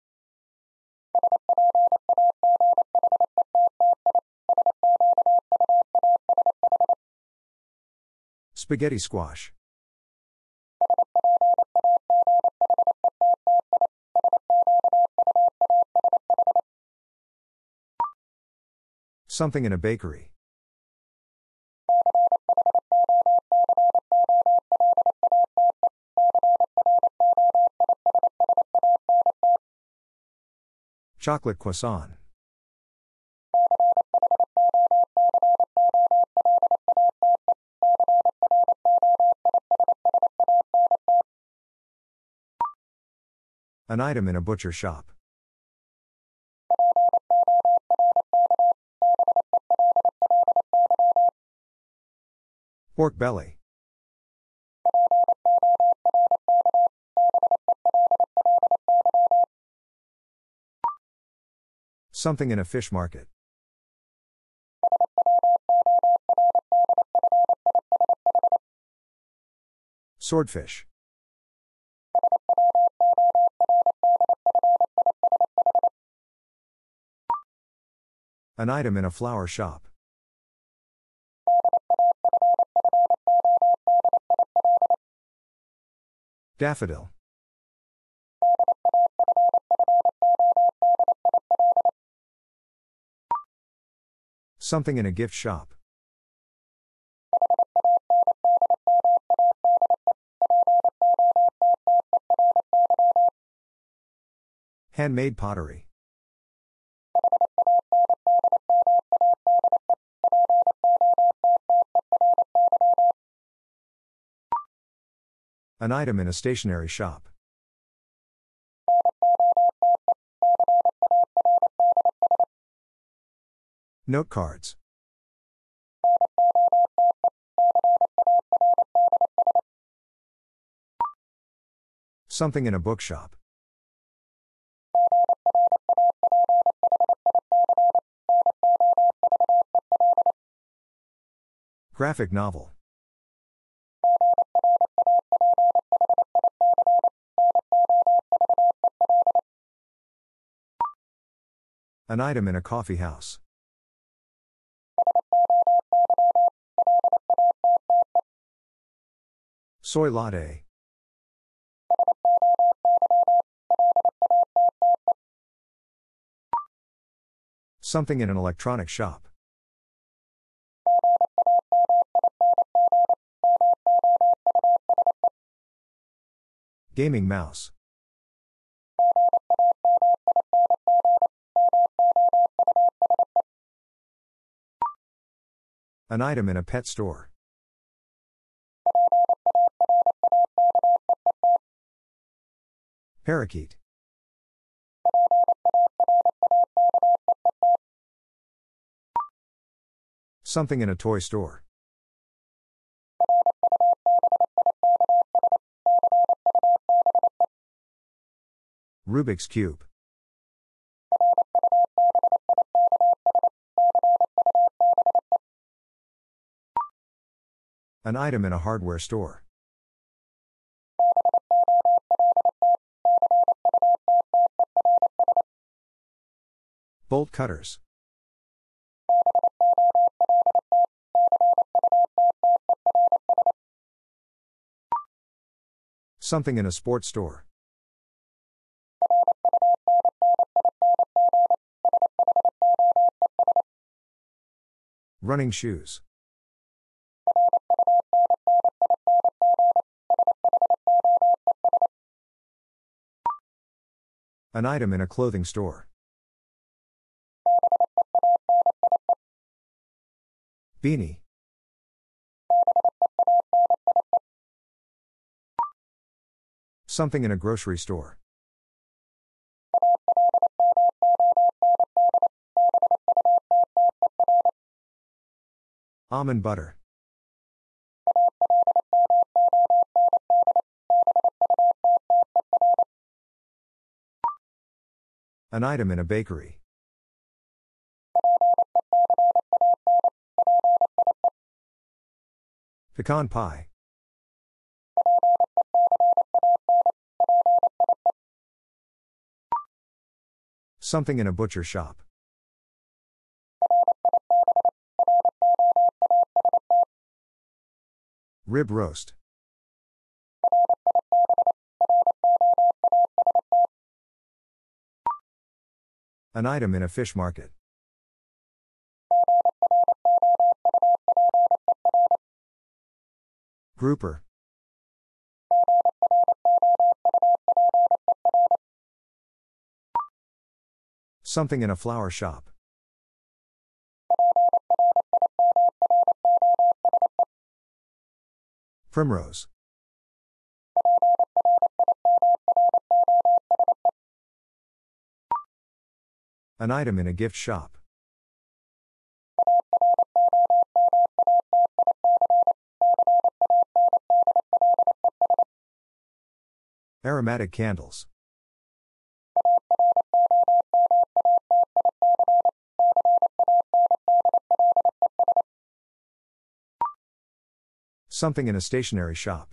Spaghetti squash. Something in a bakery. Chocolate croissant. An item in a butcher shop. Pork belly. Something in a fish market. Swordfish. An item in a flower shop. Daffodil. Something in a gift shop. Handmade pottery. An item in a stationery shop. Note cards. Something in a bookshop. Graphic novel. An item in a coffee house. Soy latte. Something in an electronic shop. Gaming mouse. An item in a pet store. Parakeet. Something in a toy store. Rubik's Cube. An item in a hardware store. Bolt cutters. Something in a sports store. Running shoes. An item in a clothing store. Beanie. Something in a grocery store. Almond butter. An item in a bakery. Pecan pie. Something in a butcher shop. Rib roast. An item in a fish market. Grouper. Something in a flower shop. Primrose. An item in a gift shop. Aromatic candles. Something in a stationery shop.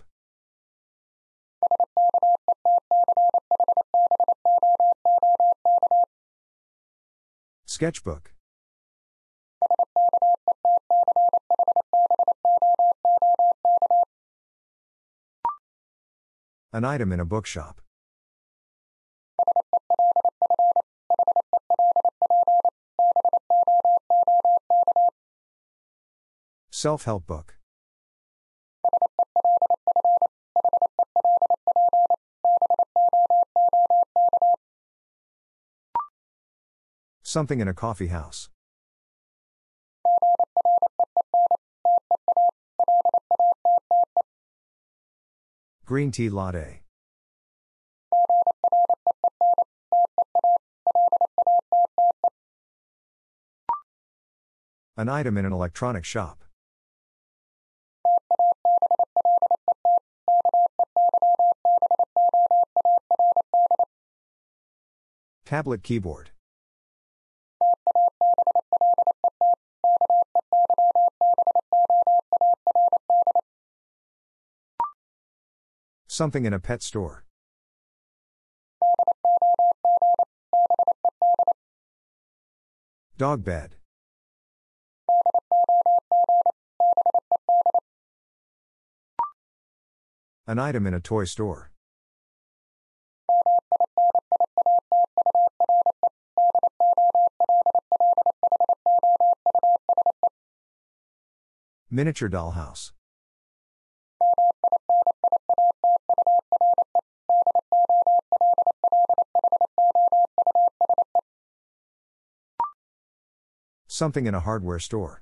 Sketchbook. An item in a bookshop. Self-help book. Something in a coffee house. Green tea latte. An item in an electronic shop. Tablet keyboard. Something in a pet store. Dog bed. An item in a toy store. Miniature dollhouse. Something in a hardware store.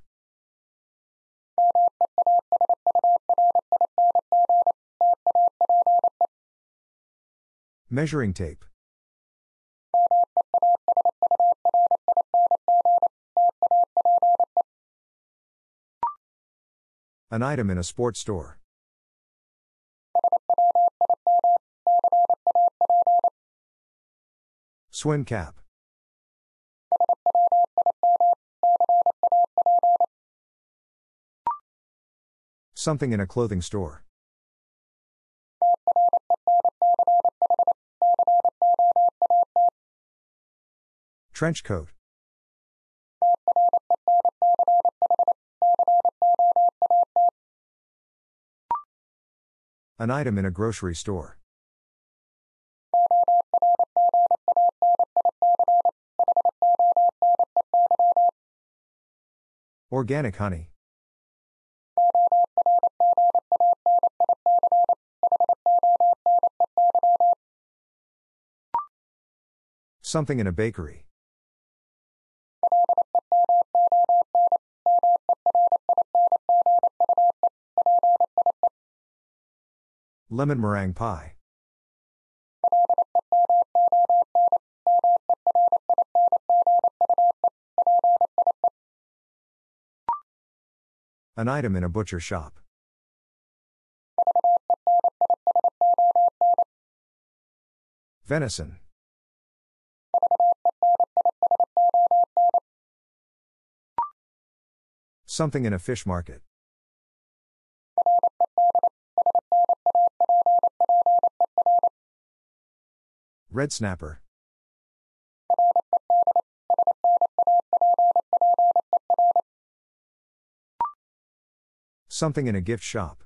Measuring tape. An item in a sports store. Swim cap. Something in a clothing store. Trench coat. An item in a grocery store. Organic honey. Something in a bakery. Lemon meringue pie. An item in a butcher shop. Venison. Something in a fish market. Red snapper. Something in a gift shop.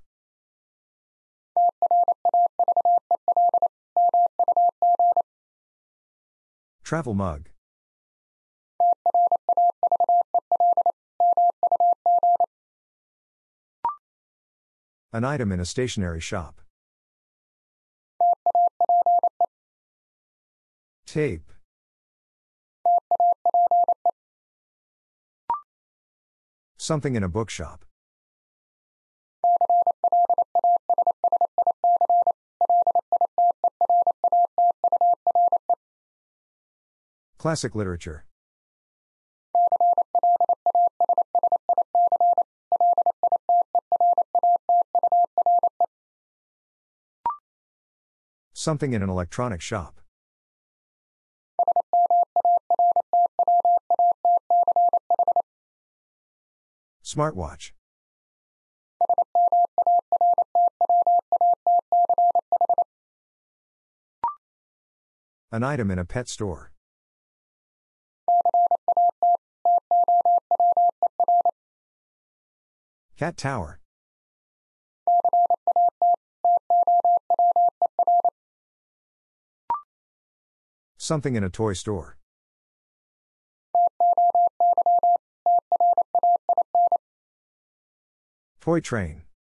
Travel mug. An item in a stationery shop. Tape. Something in a bookshop. Classic literature. Something in an electronic shop. Smartwatch. An item in a pet store. Cat tower. Something in a toy store. Toy train.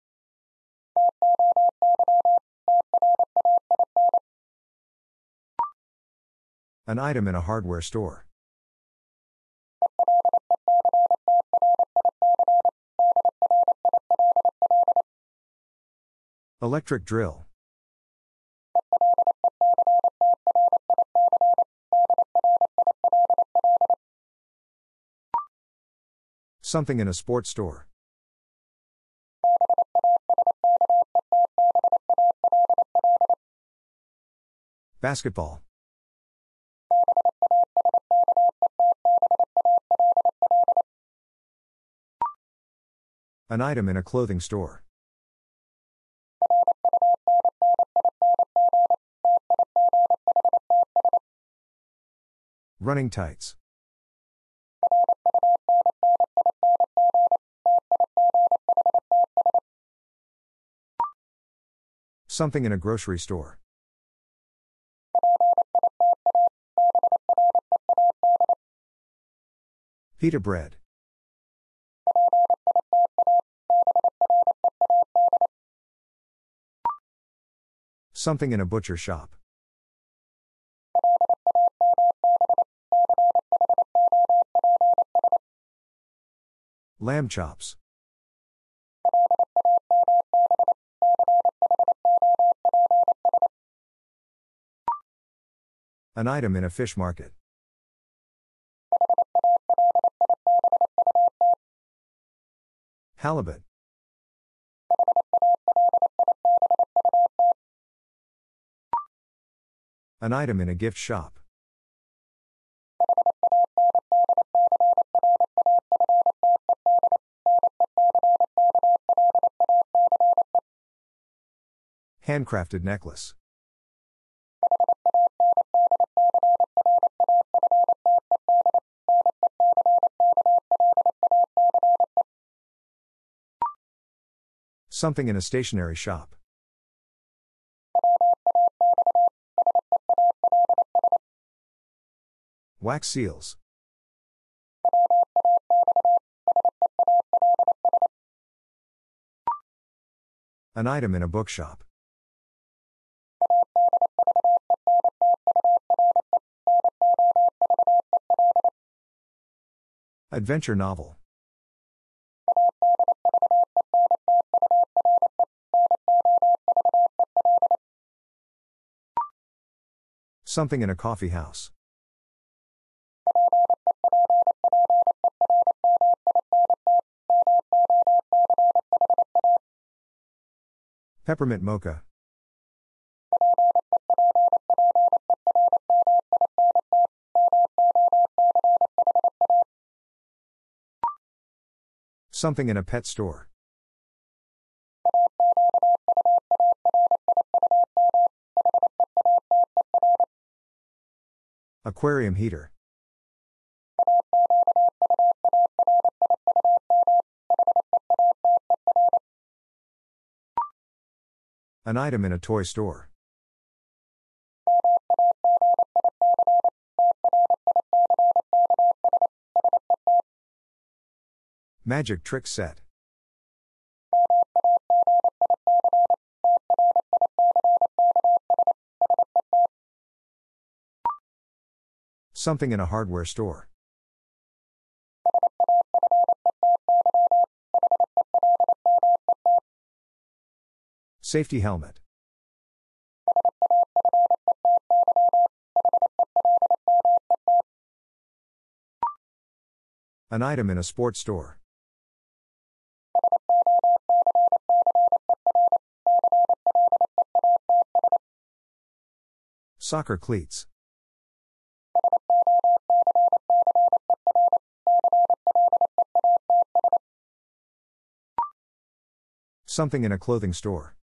An item in a hardware store. Electric drill. Something in a sports store. Basketball. An item in a clothing store. Running tights. Something in a grocery store. Pita bread. Something in a butcher shop. Lamb chops. An item in a fish market. Halibut. An item in a gift shop. Handcrafted necklace. Something in a stationery shop. Wax seals. An item in a bookshop. Adventure novel. Something in a coffee house. Peppermint mocha. Something in a pet store. Aquarium heater. An item in a toy store. Magic trick set. Something in a hardware store. Safety helmet. An item in a sports store. Soccer cleats. Something in a clothing store.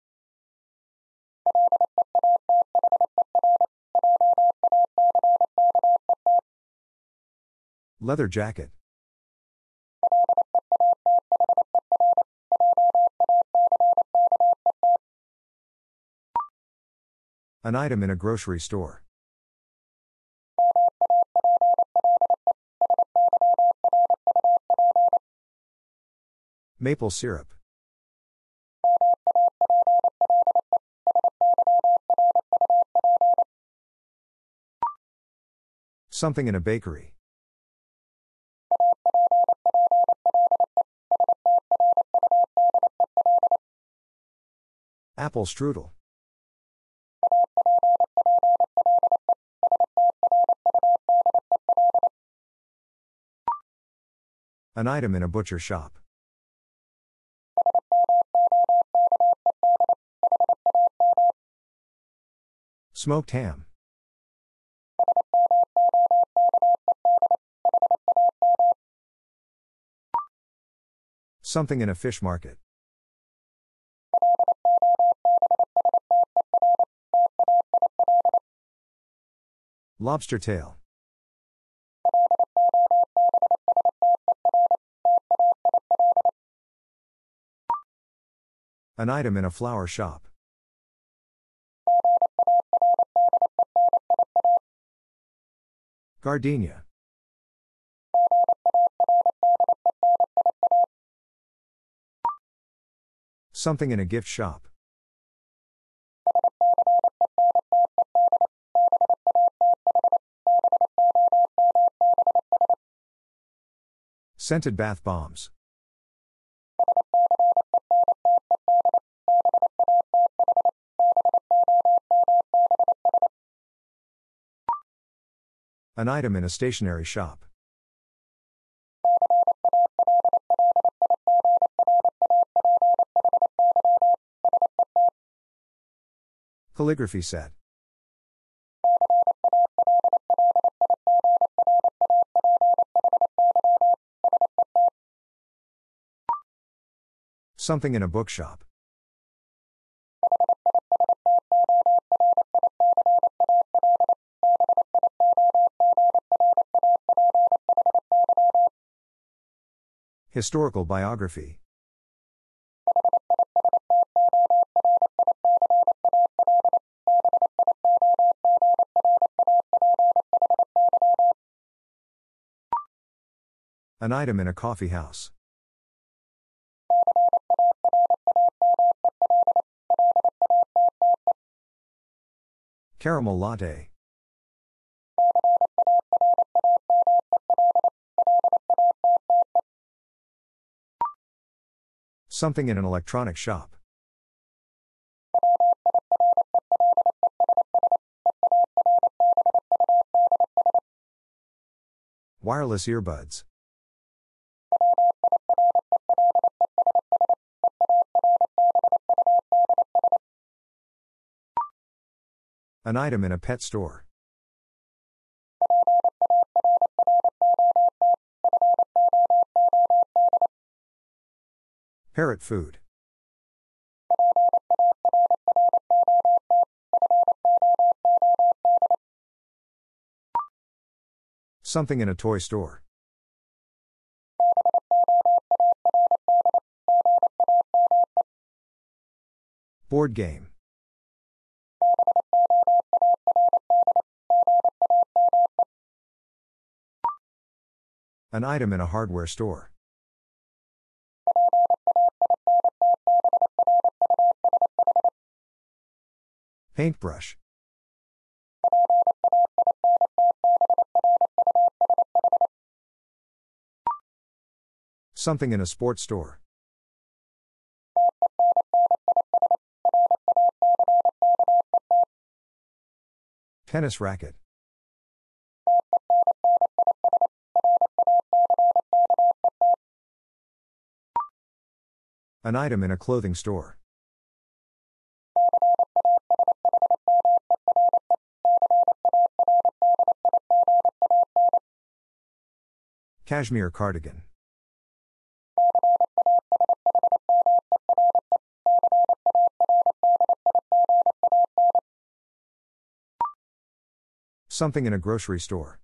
Leather jacket. An item in a grocery store. Maple syrup. Something in a bakery. Apple strudel. An item in a butcher shop. Smoked ham. Something in a fish market. Lobster tail. An item in a flower shop. Gardenia. Something in a gift shop. Scented bath bombs. An item in a stationery shop. Calligraphy set. Something in a bookshop. Historical biography. An item in a coffee house. Caramel latte. Something in an electronic shop. Wireless earbuds. An item in a pet store. Parrot food. Something in a toy store. Board game. An item in a hardware store. Paintbrush. Something in a sports store. Tennis racket. An item in a clothing store. Cashmere cardigan. Something in a grocery store.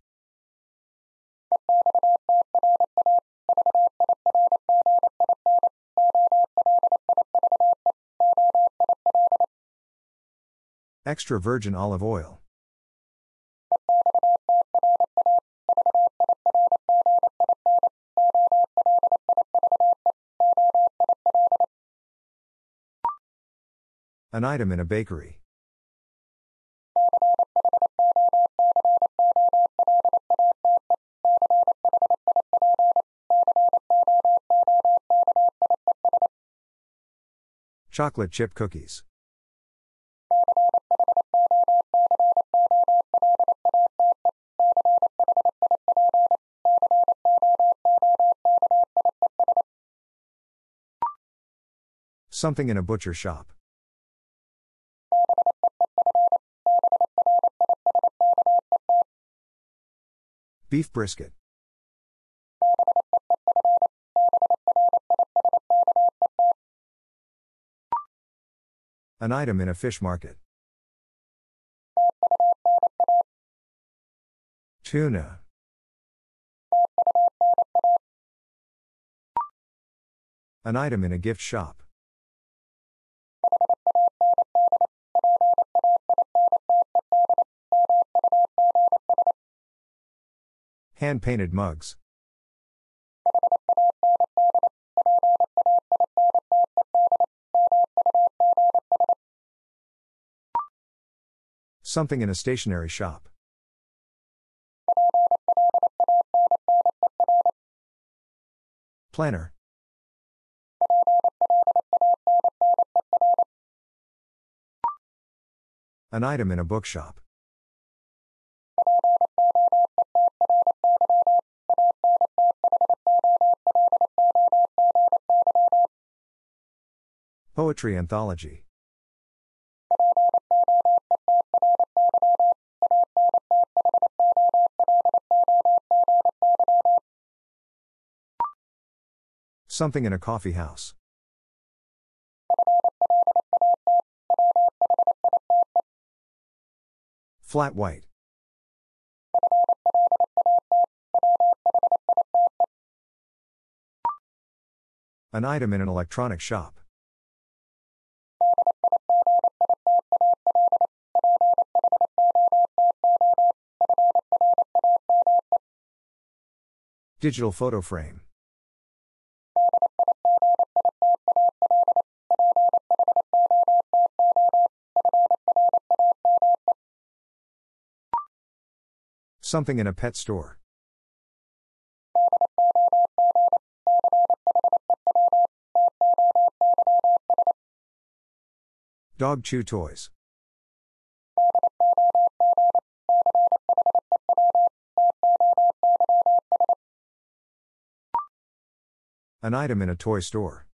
Extra virgin olive oil. An item in a bakery. Chocolate chip cookies. Something in a butcher shop. Beef brisket. An item in a fish market. Tuna. An item in a gift shop. Hand-painted mugs. Something in a stationery shop. Planner. An item in a bookshop. Poetry anthology. Something in a coffee house. Flat white. An item in an electronic shop. Digital photo frame. Something in a pet store. Dog chew toys. An item in a toy store.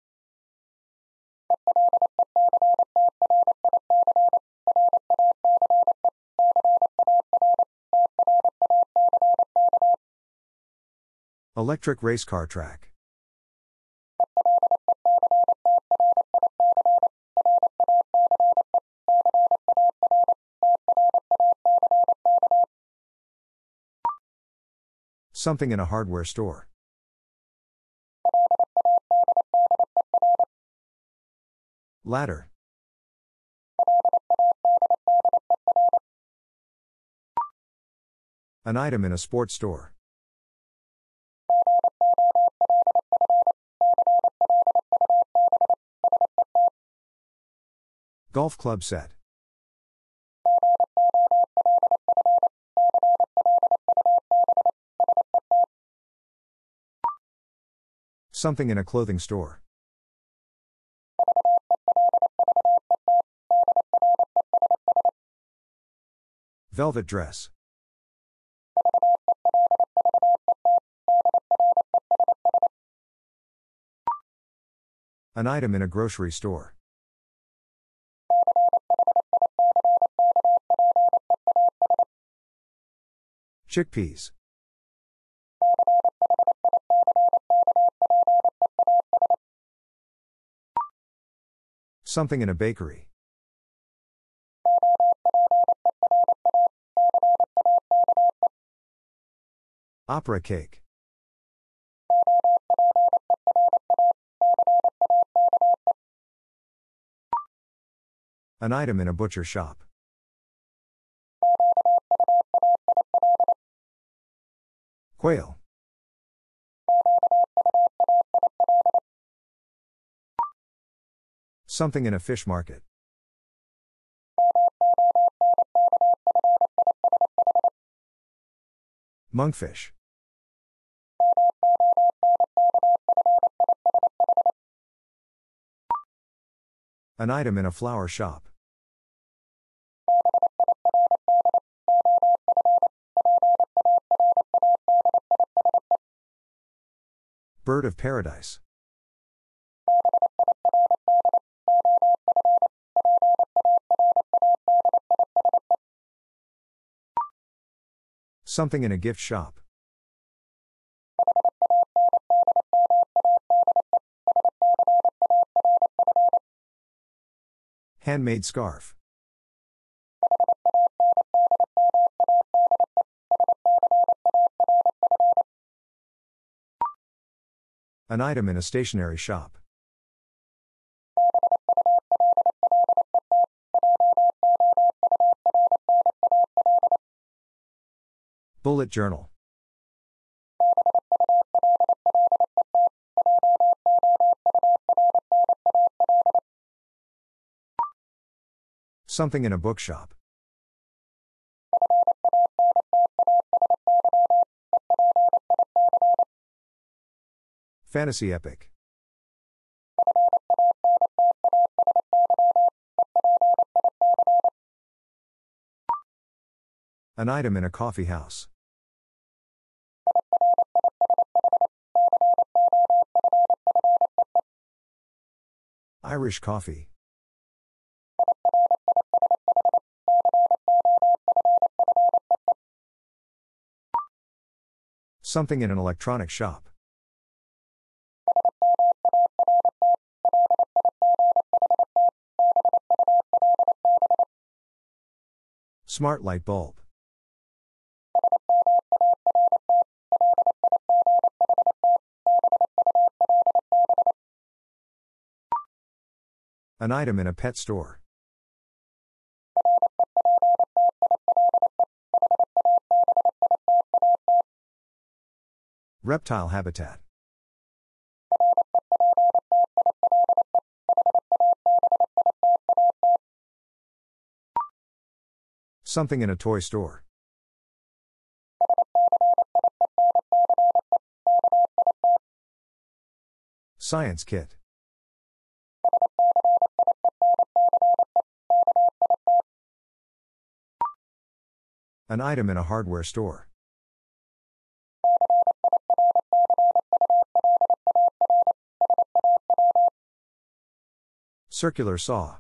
Electric race car track. Something in a hardware store. Ladder. An item in a sports store. Golf club set. Something in a clothing store. Velvet dress. An item in a grocery store. Chickpeas. Something in a bakery. Opera cake. An item in a butcher shop. Quail. Something in a fish market. Monkfish. An item in a flower shop. Bird of paradise. Something in a gift shop. Handmade scarf. An item in a stationery shop. Bullet journal. Something in a bookshop. Fantasy epic. An item in a coffee house. Irish coffee. Something in an electronic shop. Smart light bulb. An item in a pet store. Reptile habitat. Something in a toy store. Science kit. An item in a hardware store. Circular saw.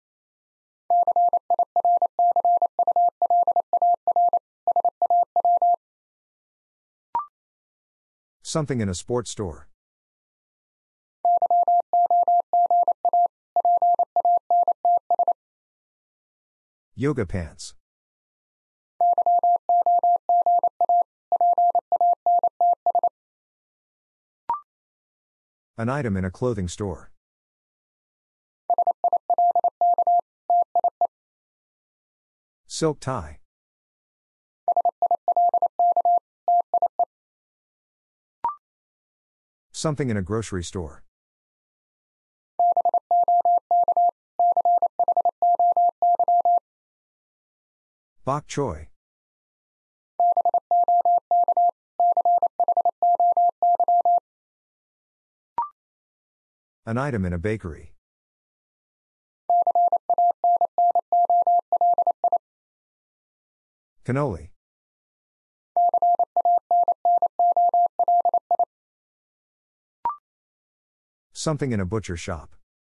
Something in a sports store. Yoga pants. An item in a clothing store. Silk tie. Something in a grocery store. Bok choy. An item in a bakery. Cannoli. Something in a butcher shop.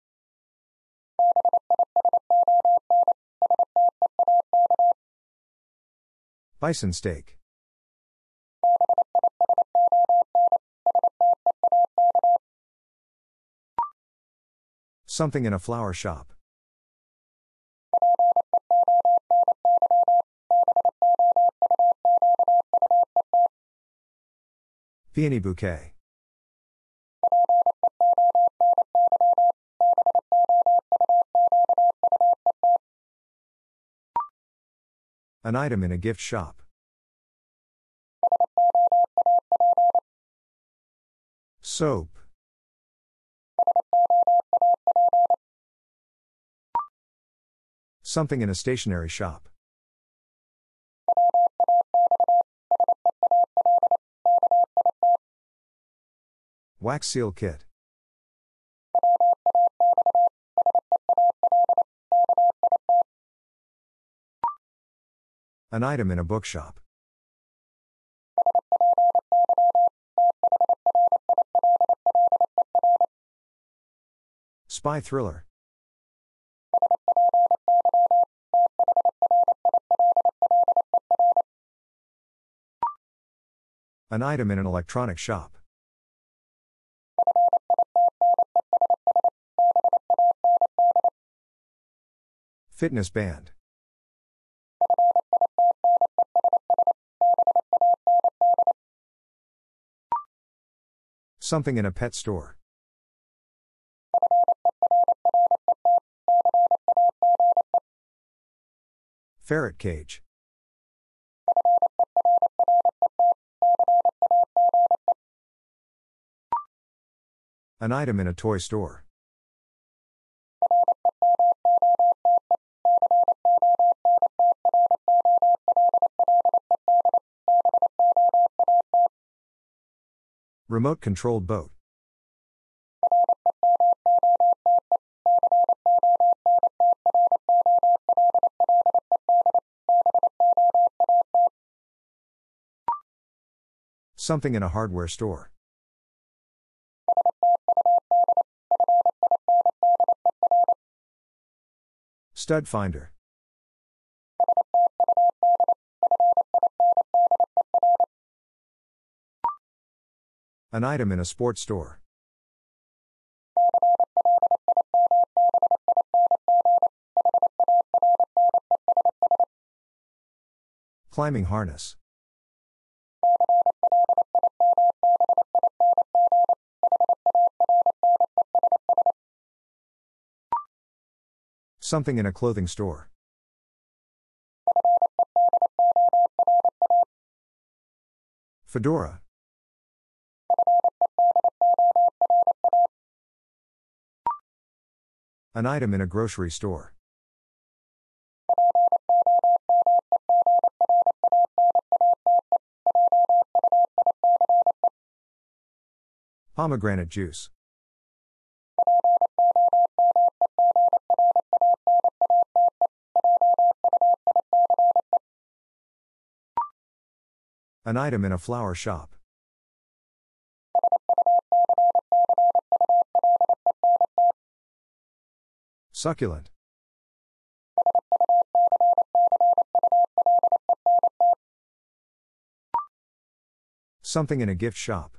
Bison steak. Something in a flower shop. Peony bouquet. An item in a gift shop. Soap. Something in a stationery shop. Wax seal kit. An item in a bookshop. Spy thriller. An item in an electronic shop. Fitness band. Something in a pet store. Ferret cage. An item in a toy store. Remote controlled boat. Something in a hardware store. Stud finder. An item in a sports store. Climbing harness. Something in a clothing store. Fedora. An item in a grocery store. Pomegranate juice. An item in a flower shop. Succulent. Something in a gift shop.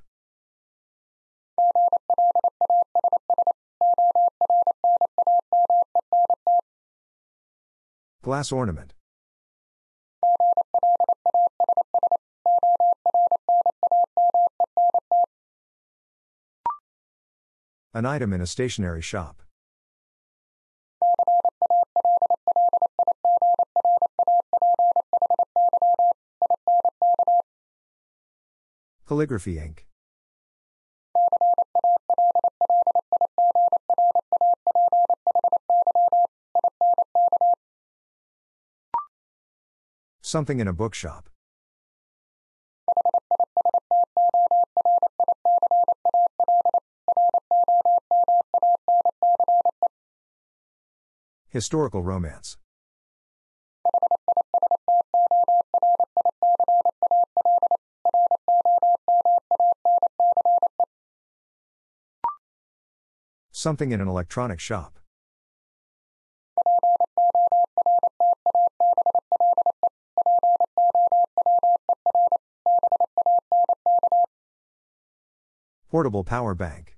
Glass ornament. An item in a stationery shop. Calligraphy ink. Something in a bookshop. Historical romance. Something in an electronic shop. Portable power bank.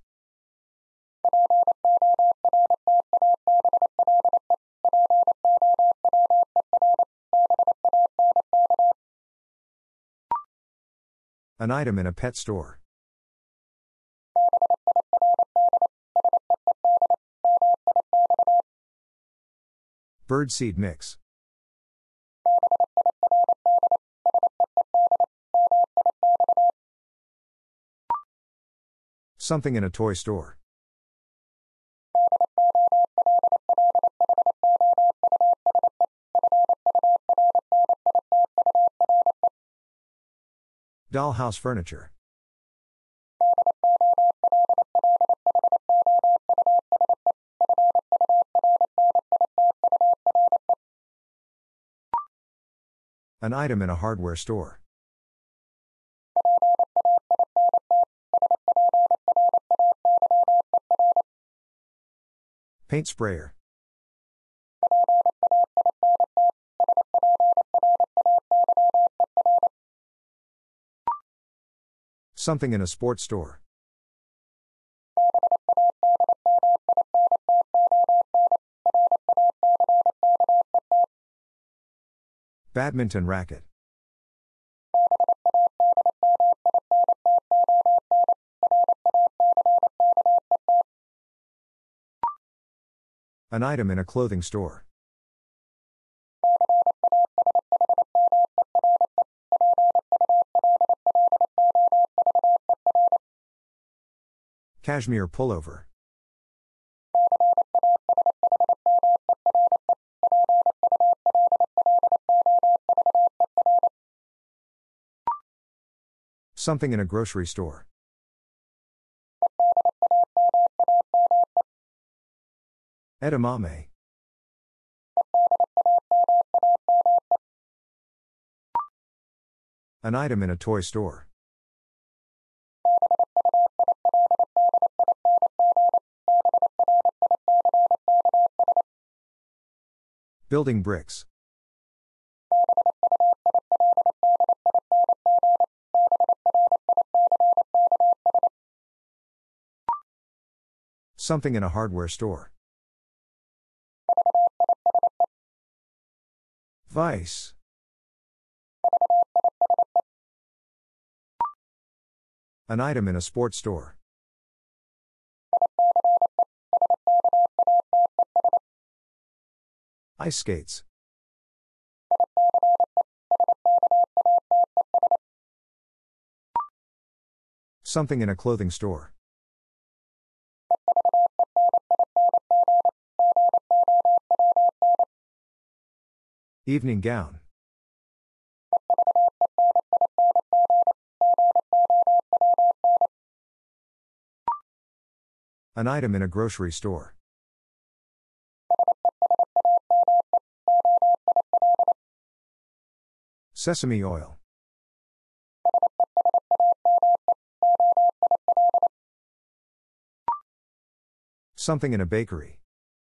An item in a pet store. Birdseed mix. Something in a toy store. Dollhouse furniture. An item in a hardware store. Paint sprayer. Something in a sports store. Badminton racket. An item in a clothing store. Cashmere pullover. Something in a grocery store. Edamame. An item in a toy store. Building bricks. Something in a hardware store. Vice. An item in a sports store. Ice skates. Something in a clothing store. Evening gown. An item in a grocery store. Sesame oil. Something in a bakery.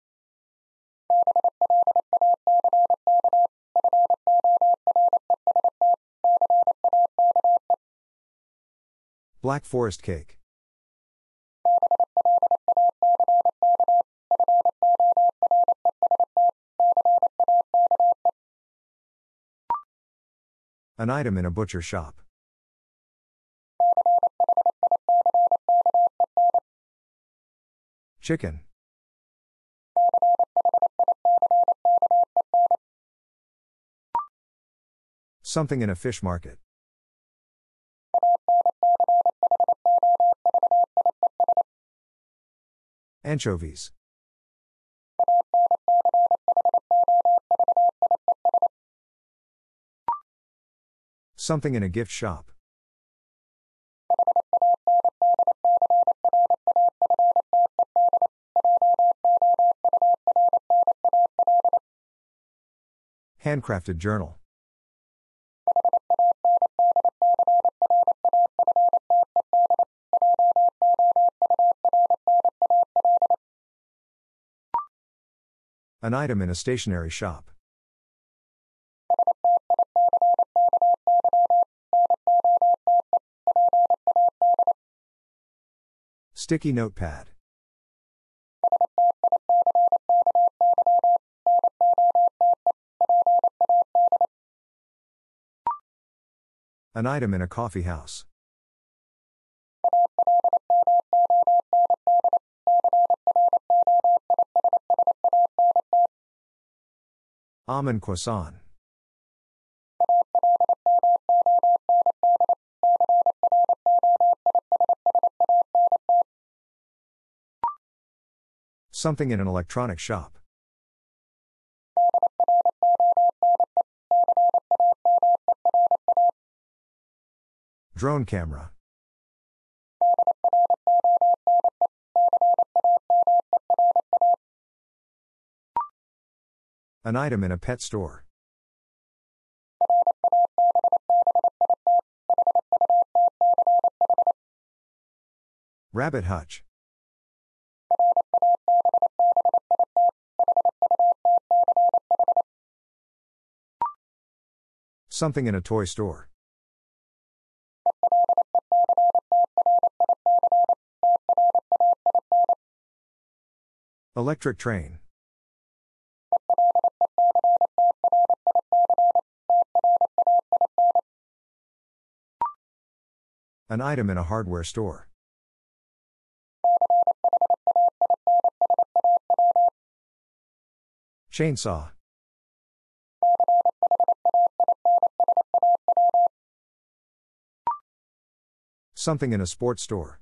Black Forest cake. An item in a butcher shop. Chicken. Something in a fish market. Anchovies. Something in a gift shop. Handcrafted journal. An item in a stationery shop. Sticky notepad. An item in a coffee house. Almond croissant. Something in an electronic shop. Drone camera. An item in a pet store. Rabbit hutch. Something in a toy store. Electric train. An item in a hardware store. Chainsaw. Something in a sports store.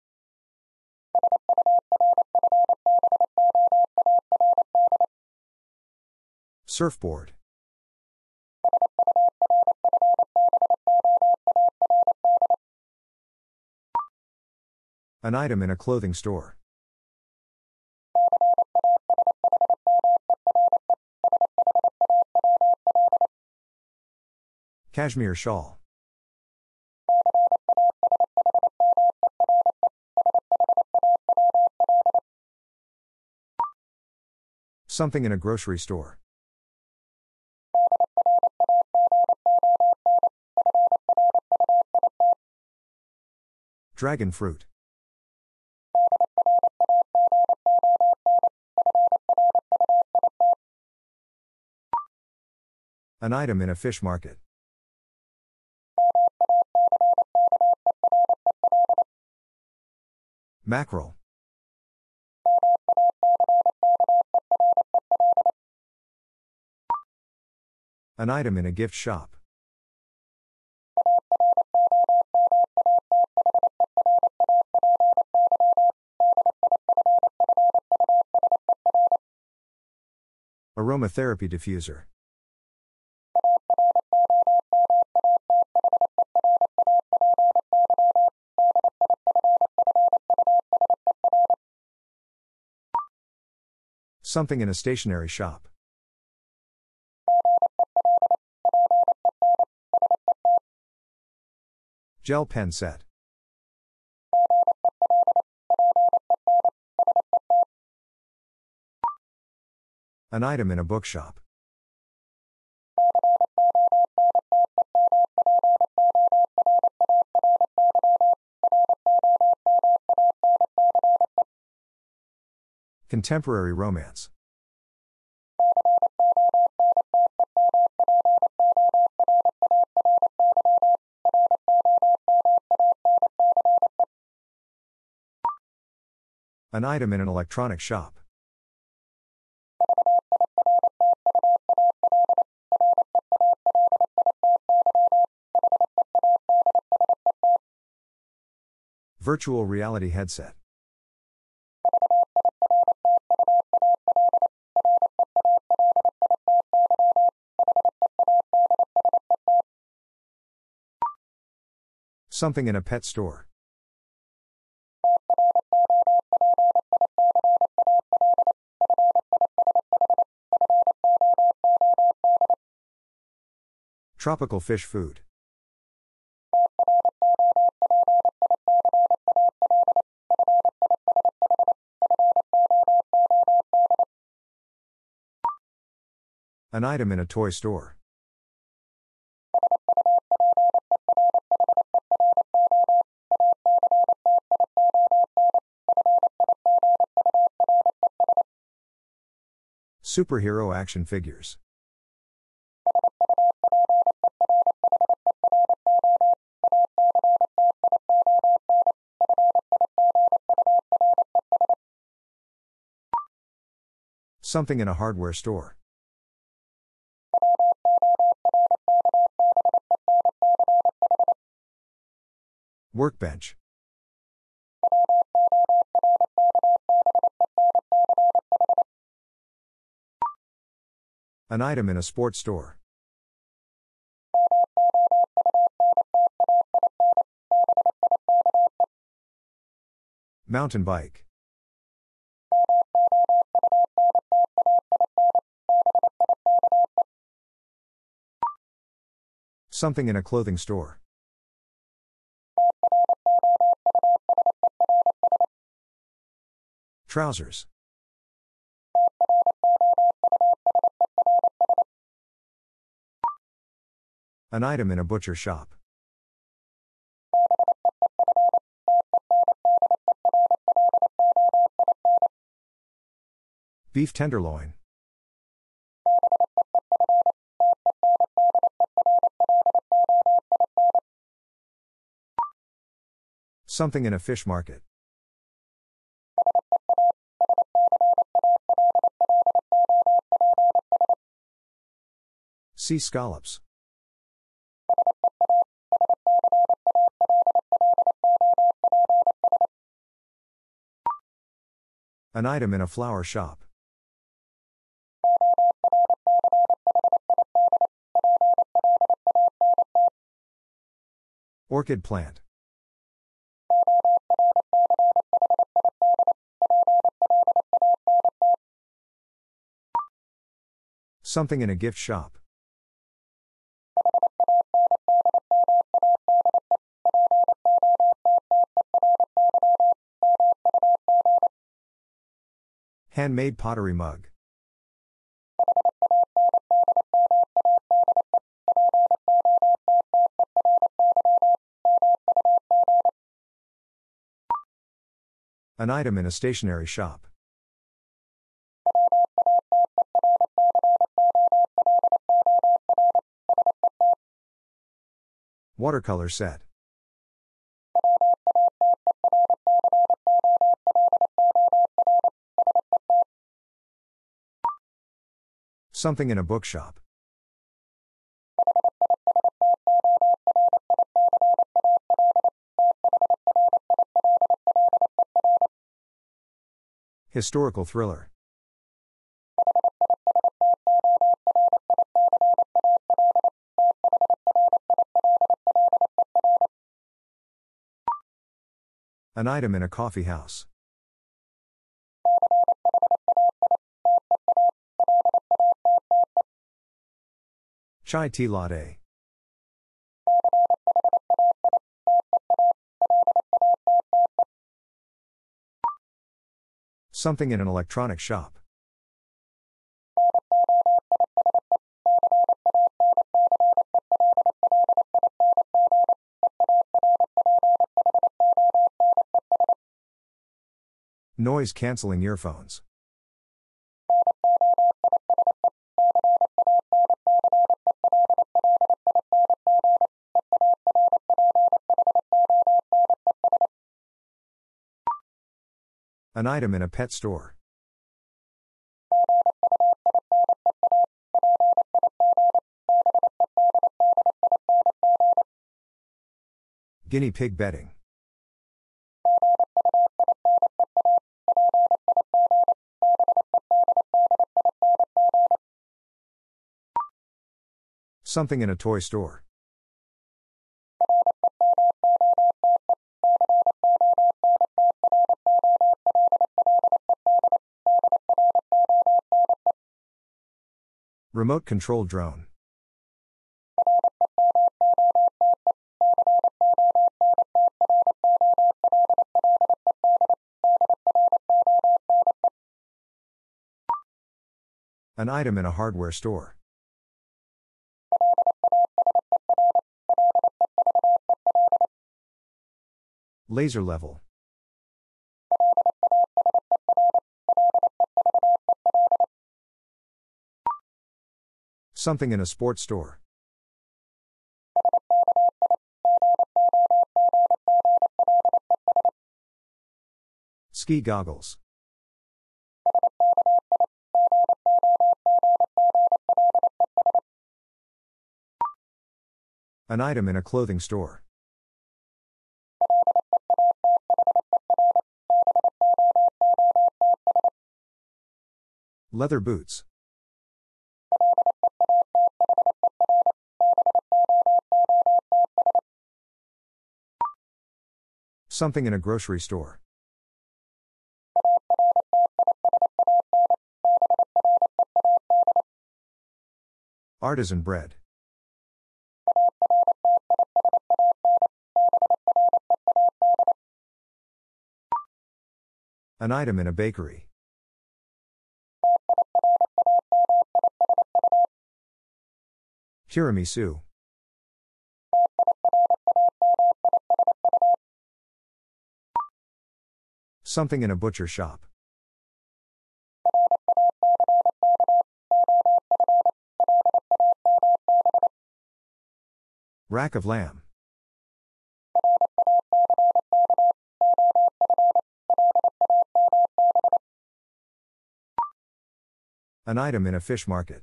Surfboard. An item in a clothing store. Cashmere shawl. Something in a grocery store. Dragon fruit. An item in a fish market. Mackerel. An item in a gift shop. Aromatherapy diffuser. Something in a stationery shop. Gel pen set. An item in a bookshop. Contemporary romance. An item in an electronic shop. Virtual reality headset. Something in a pet store. Tropical fish food. An item in a toy store. Superhero action figures. Something in a hardware store. Workbench. An item in a sports store. Mountain bike. Something in a clothing store. Trousers. An item in a butcher shop. Beef tenderloin. Something in a fish market. Sea scallops. An item in a flower shop. Orchid plant. Something in a gift shop. Handmade pottery mug. An item in a stationery shop. Watercolor set. Something in a bookshop. Historical thriller. An item in a coffee house. Chai tea latte. Something in an electronic shop. Noise cancelling earphones. An item in a pet store. Guinea pig bedding. Something in a toy store. Remote control drone. An item in a hardware store. Laser level. Something in a sports store. Ski goggles. An item in a clothing store. Leather boots. Something in a grocery store. Artisan bread. An item in a bakery. Tiramisu. Something in a butcher shop. Rack of lamb. An item in a fish market.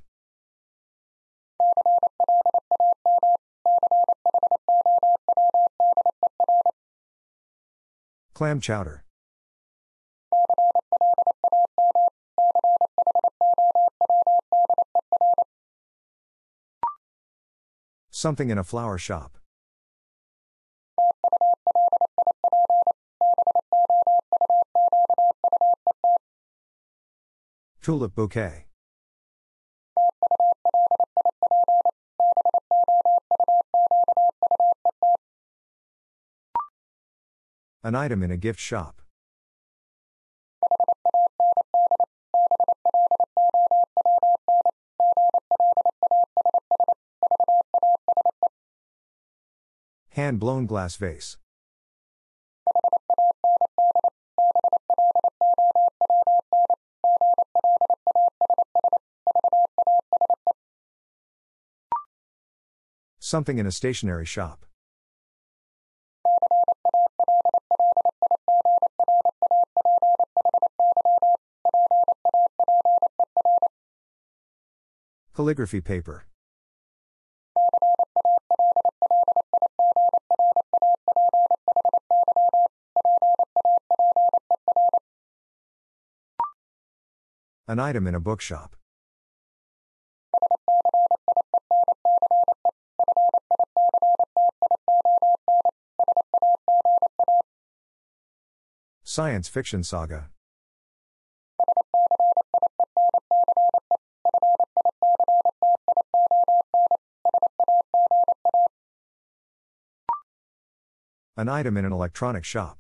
Clam chowder. Something in a flower shop. Tulip bouquet. An item in a gift shop. Hand-blown glass vase. Something in a stationery shop. Calligraphy paper. An item in a bookshop. Science fiction saga. An item in an electronic shop.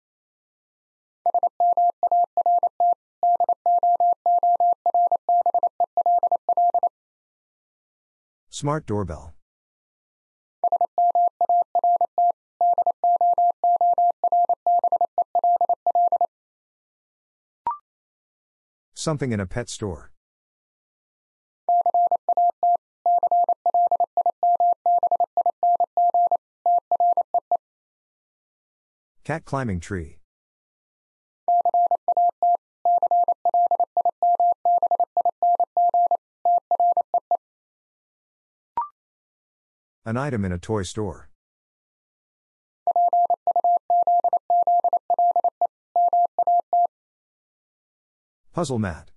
Smart doorbell. Something in a pet store. Cat climbing tree. An item in a toy store. Puzzle mat.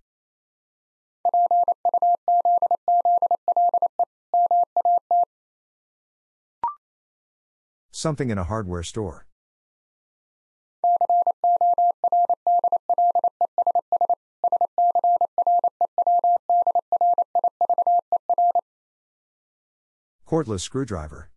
Something in a hardware store. Cordless screwdriver.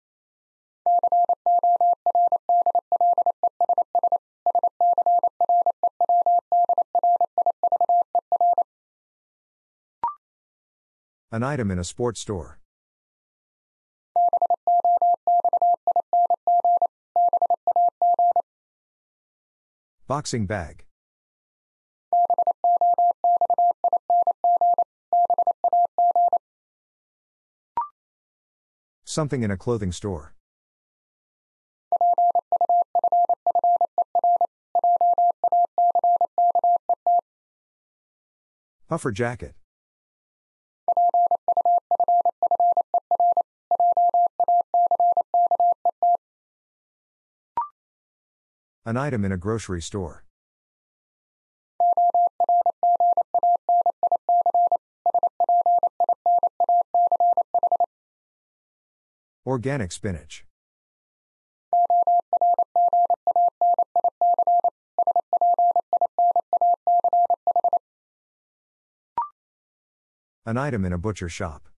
An item in a sports store. Boxing bag. Something in a clothing store. Puffer jacket. An item in a grocery store. Organic spinach. An item in a butcher shop.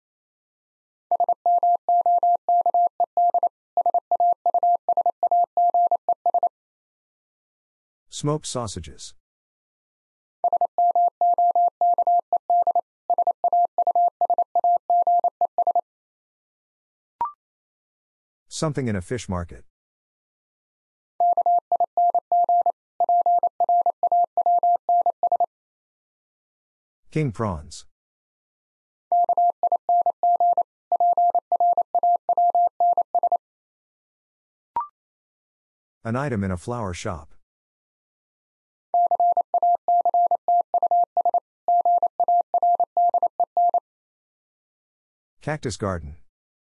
Smoked sausages. Something in a fish market. King prawns. An item in a flower shop. Cactus garden.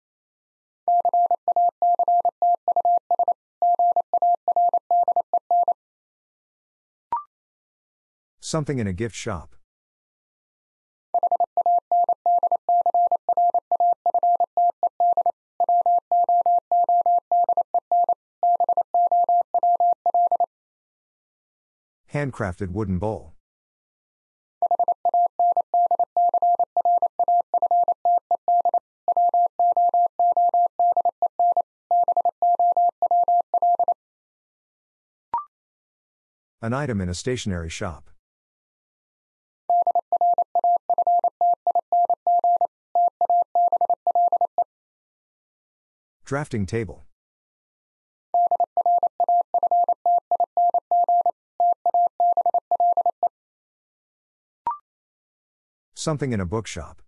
Something in a gift shop. Handcrafted wooden bowl. An item in a stationery shop. Drafting table. Something in a bookshop.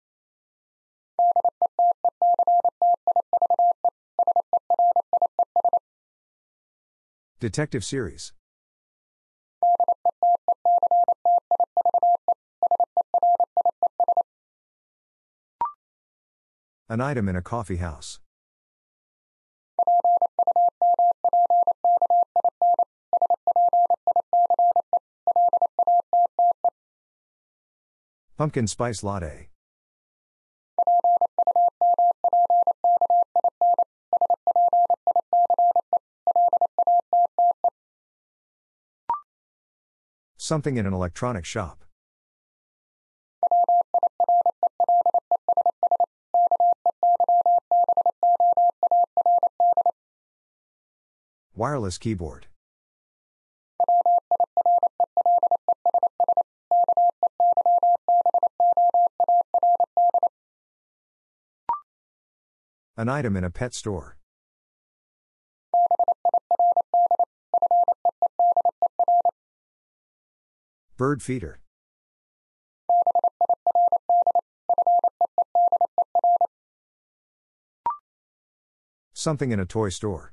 Detective series. An item in a coffee house. Pumpkin spice latte. Something in an electronic shop. Wireless keyboard. An item in a pet store. Bird feeder. Something in a toy store.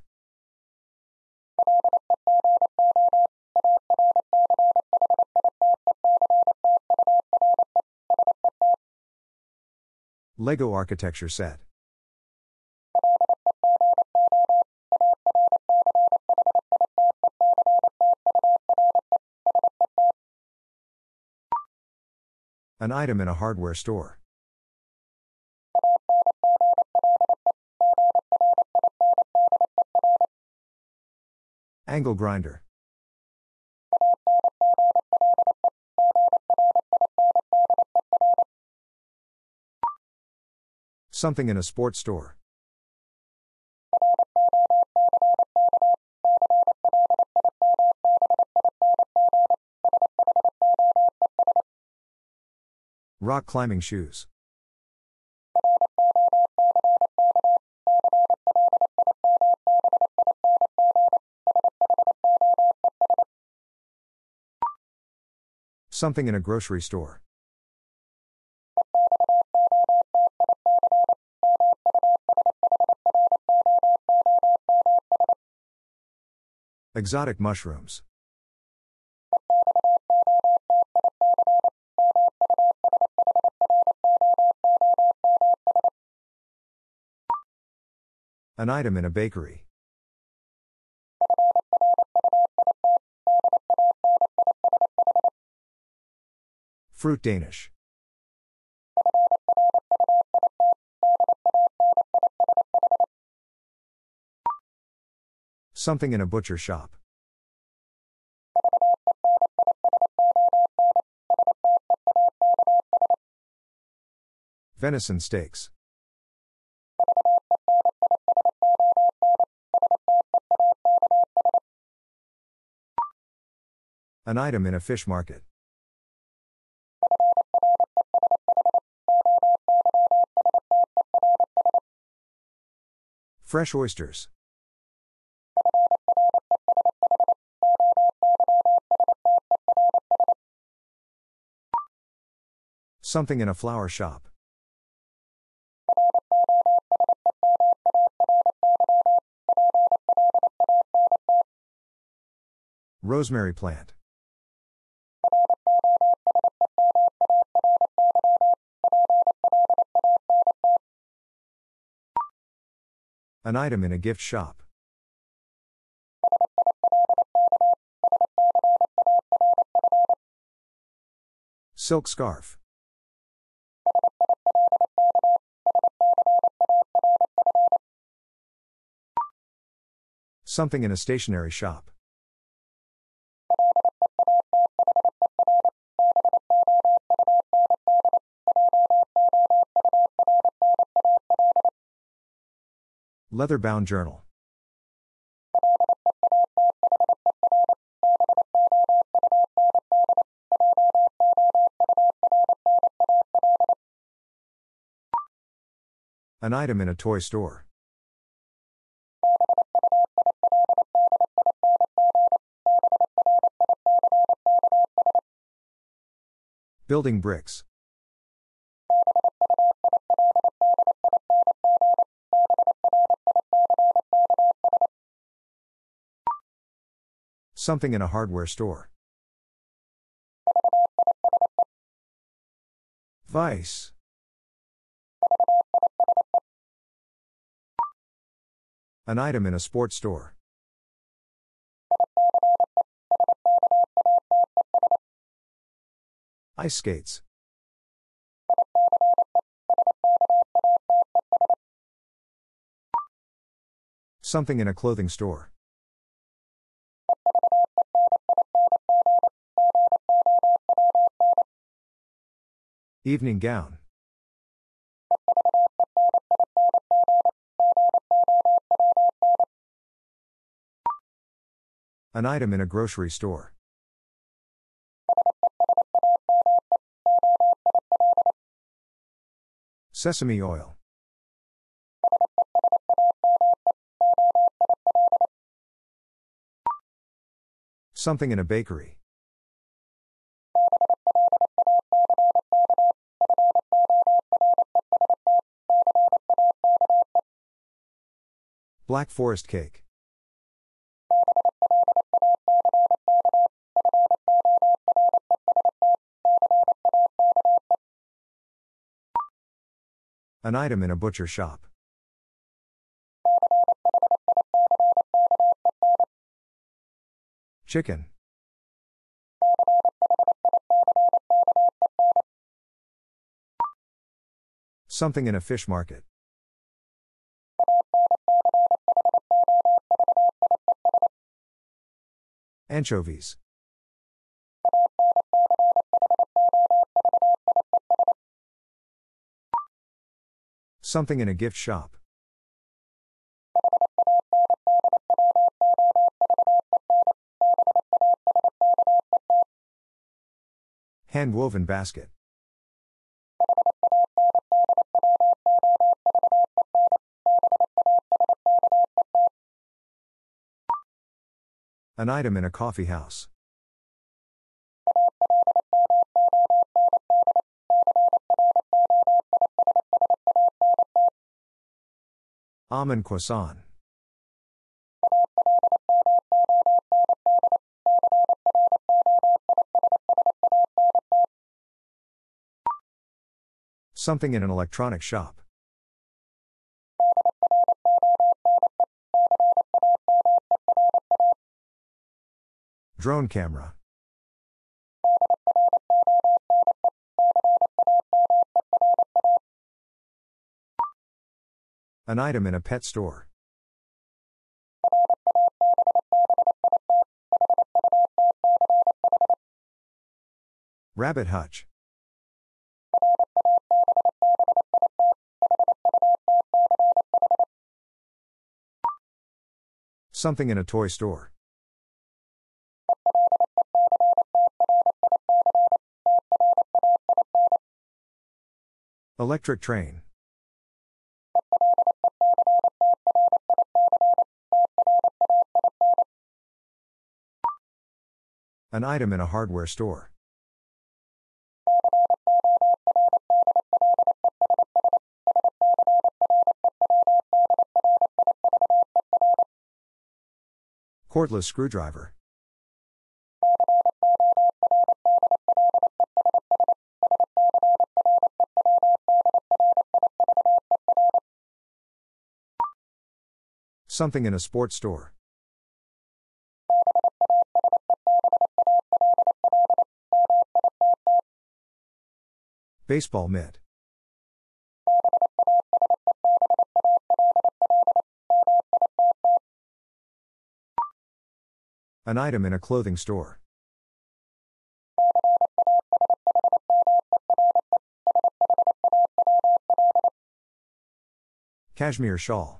Lego architecture set. An item in a hardware store. Angle grinder. Something in a sports store. Rock climbing shoes. Something in a grocery store. Exotic mushrooms. An item in a bakery. Fruit Danish. Something in a butcher shop. Venison steaks. An item in a fish market. Fresh oysters. Something in a flower shop. Rosemary plant. An item in a gift shop. Silk scarf. Something in a stationery shop. Leather-bound journal. An item in a toy store. Building bricks. Something in a hardware store. Vice. An item in a sports store. Ice skates. Something in a clothing store. Evening gown. An item in a grocery store. Sesame oil. Something in a bakery. Black Forest cake. An item in a butcher shop. Chicken. Something in a fish market. Anchovies. Something in a gift shop. Hand-woven basket. An item in a coffee house. Almond croissant. Something in an electronic shop. Drone camera. An item in a pet store. Rabbit hutch. Something in a toy store. Electric train. An item in a hardware store. Cordless screwdriver. Something in a sports store. Baseball mitt. An item in a clothing store. Cashmere shawl.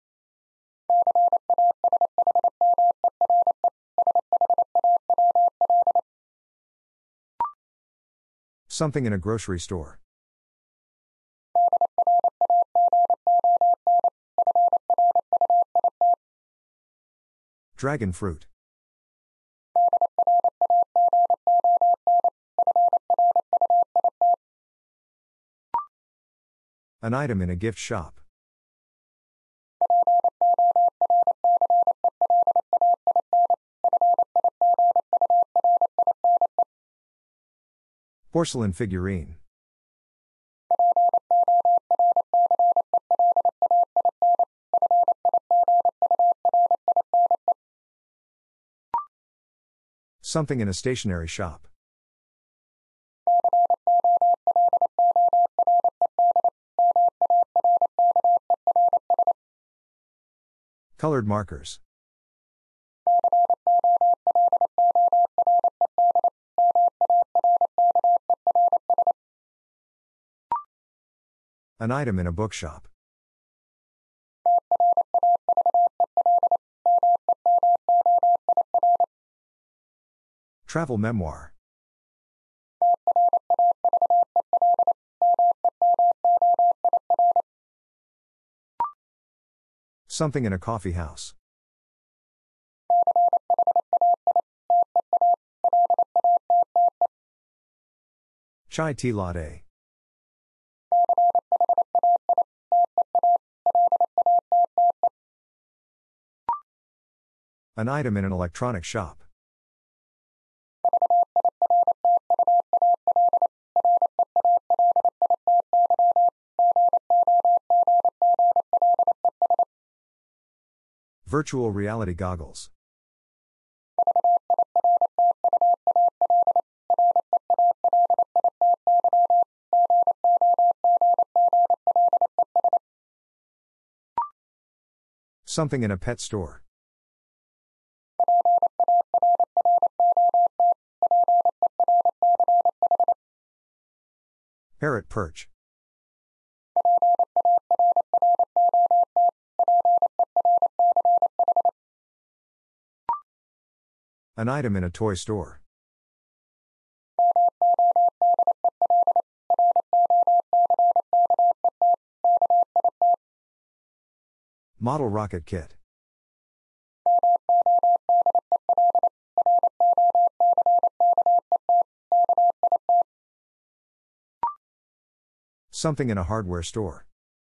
Something in a grocery store. Dragon fruit. An item in a gift shop. Porcelain figurine. Something in a stationery shop. Colored markers. An item in a bookshop. Travel memoir. Something in a coffee house. Chai tea latte. An item in an electronic shop. Virtual reality goggles. Something in a pet store. Parrot perch. An item in a toy store. Model rocket kit. Something in a hardware store.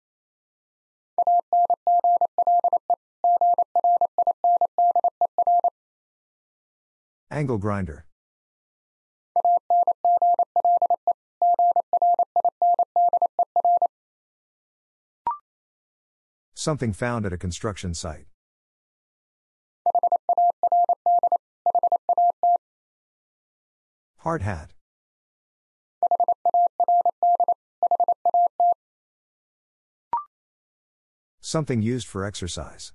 Angle grinder. Something found at a construction site. Hard hat. Something used for exercise.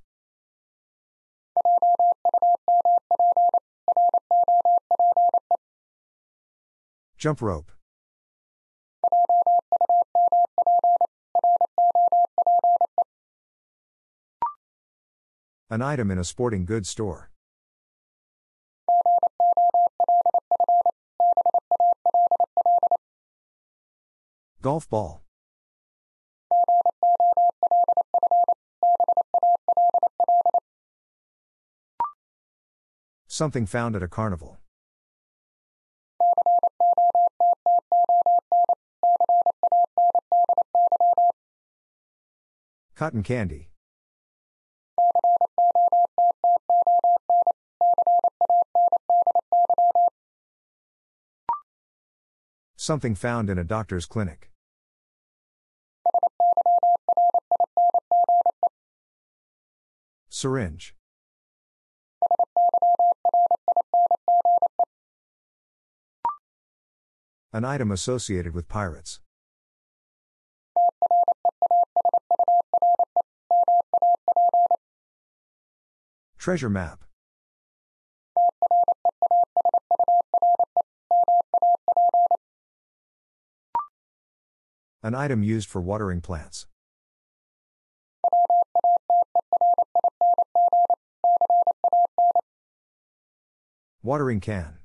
Jump rope. An item in a sporting goods store. Golf ball. Something found at a carnival. Cotton candy. Something found in a doctor's clinic. Syringe. An item associated with pirates. Treasure map. An item used for watering plants. Watering can.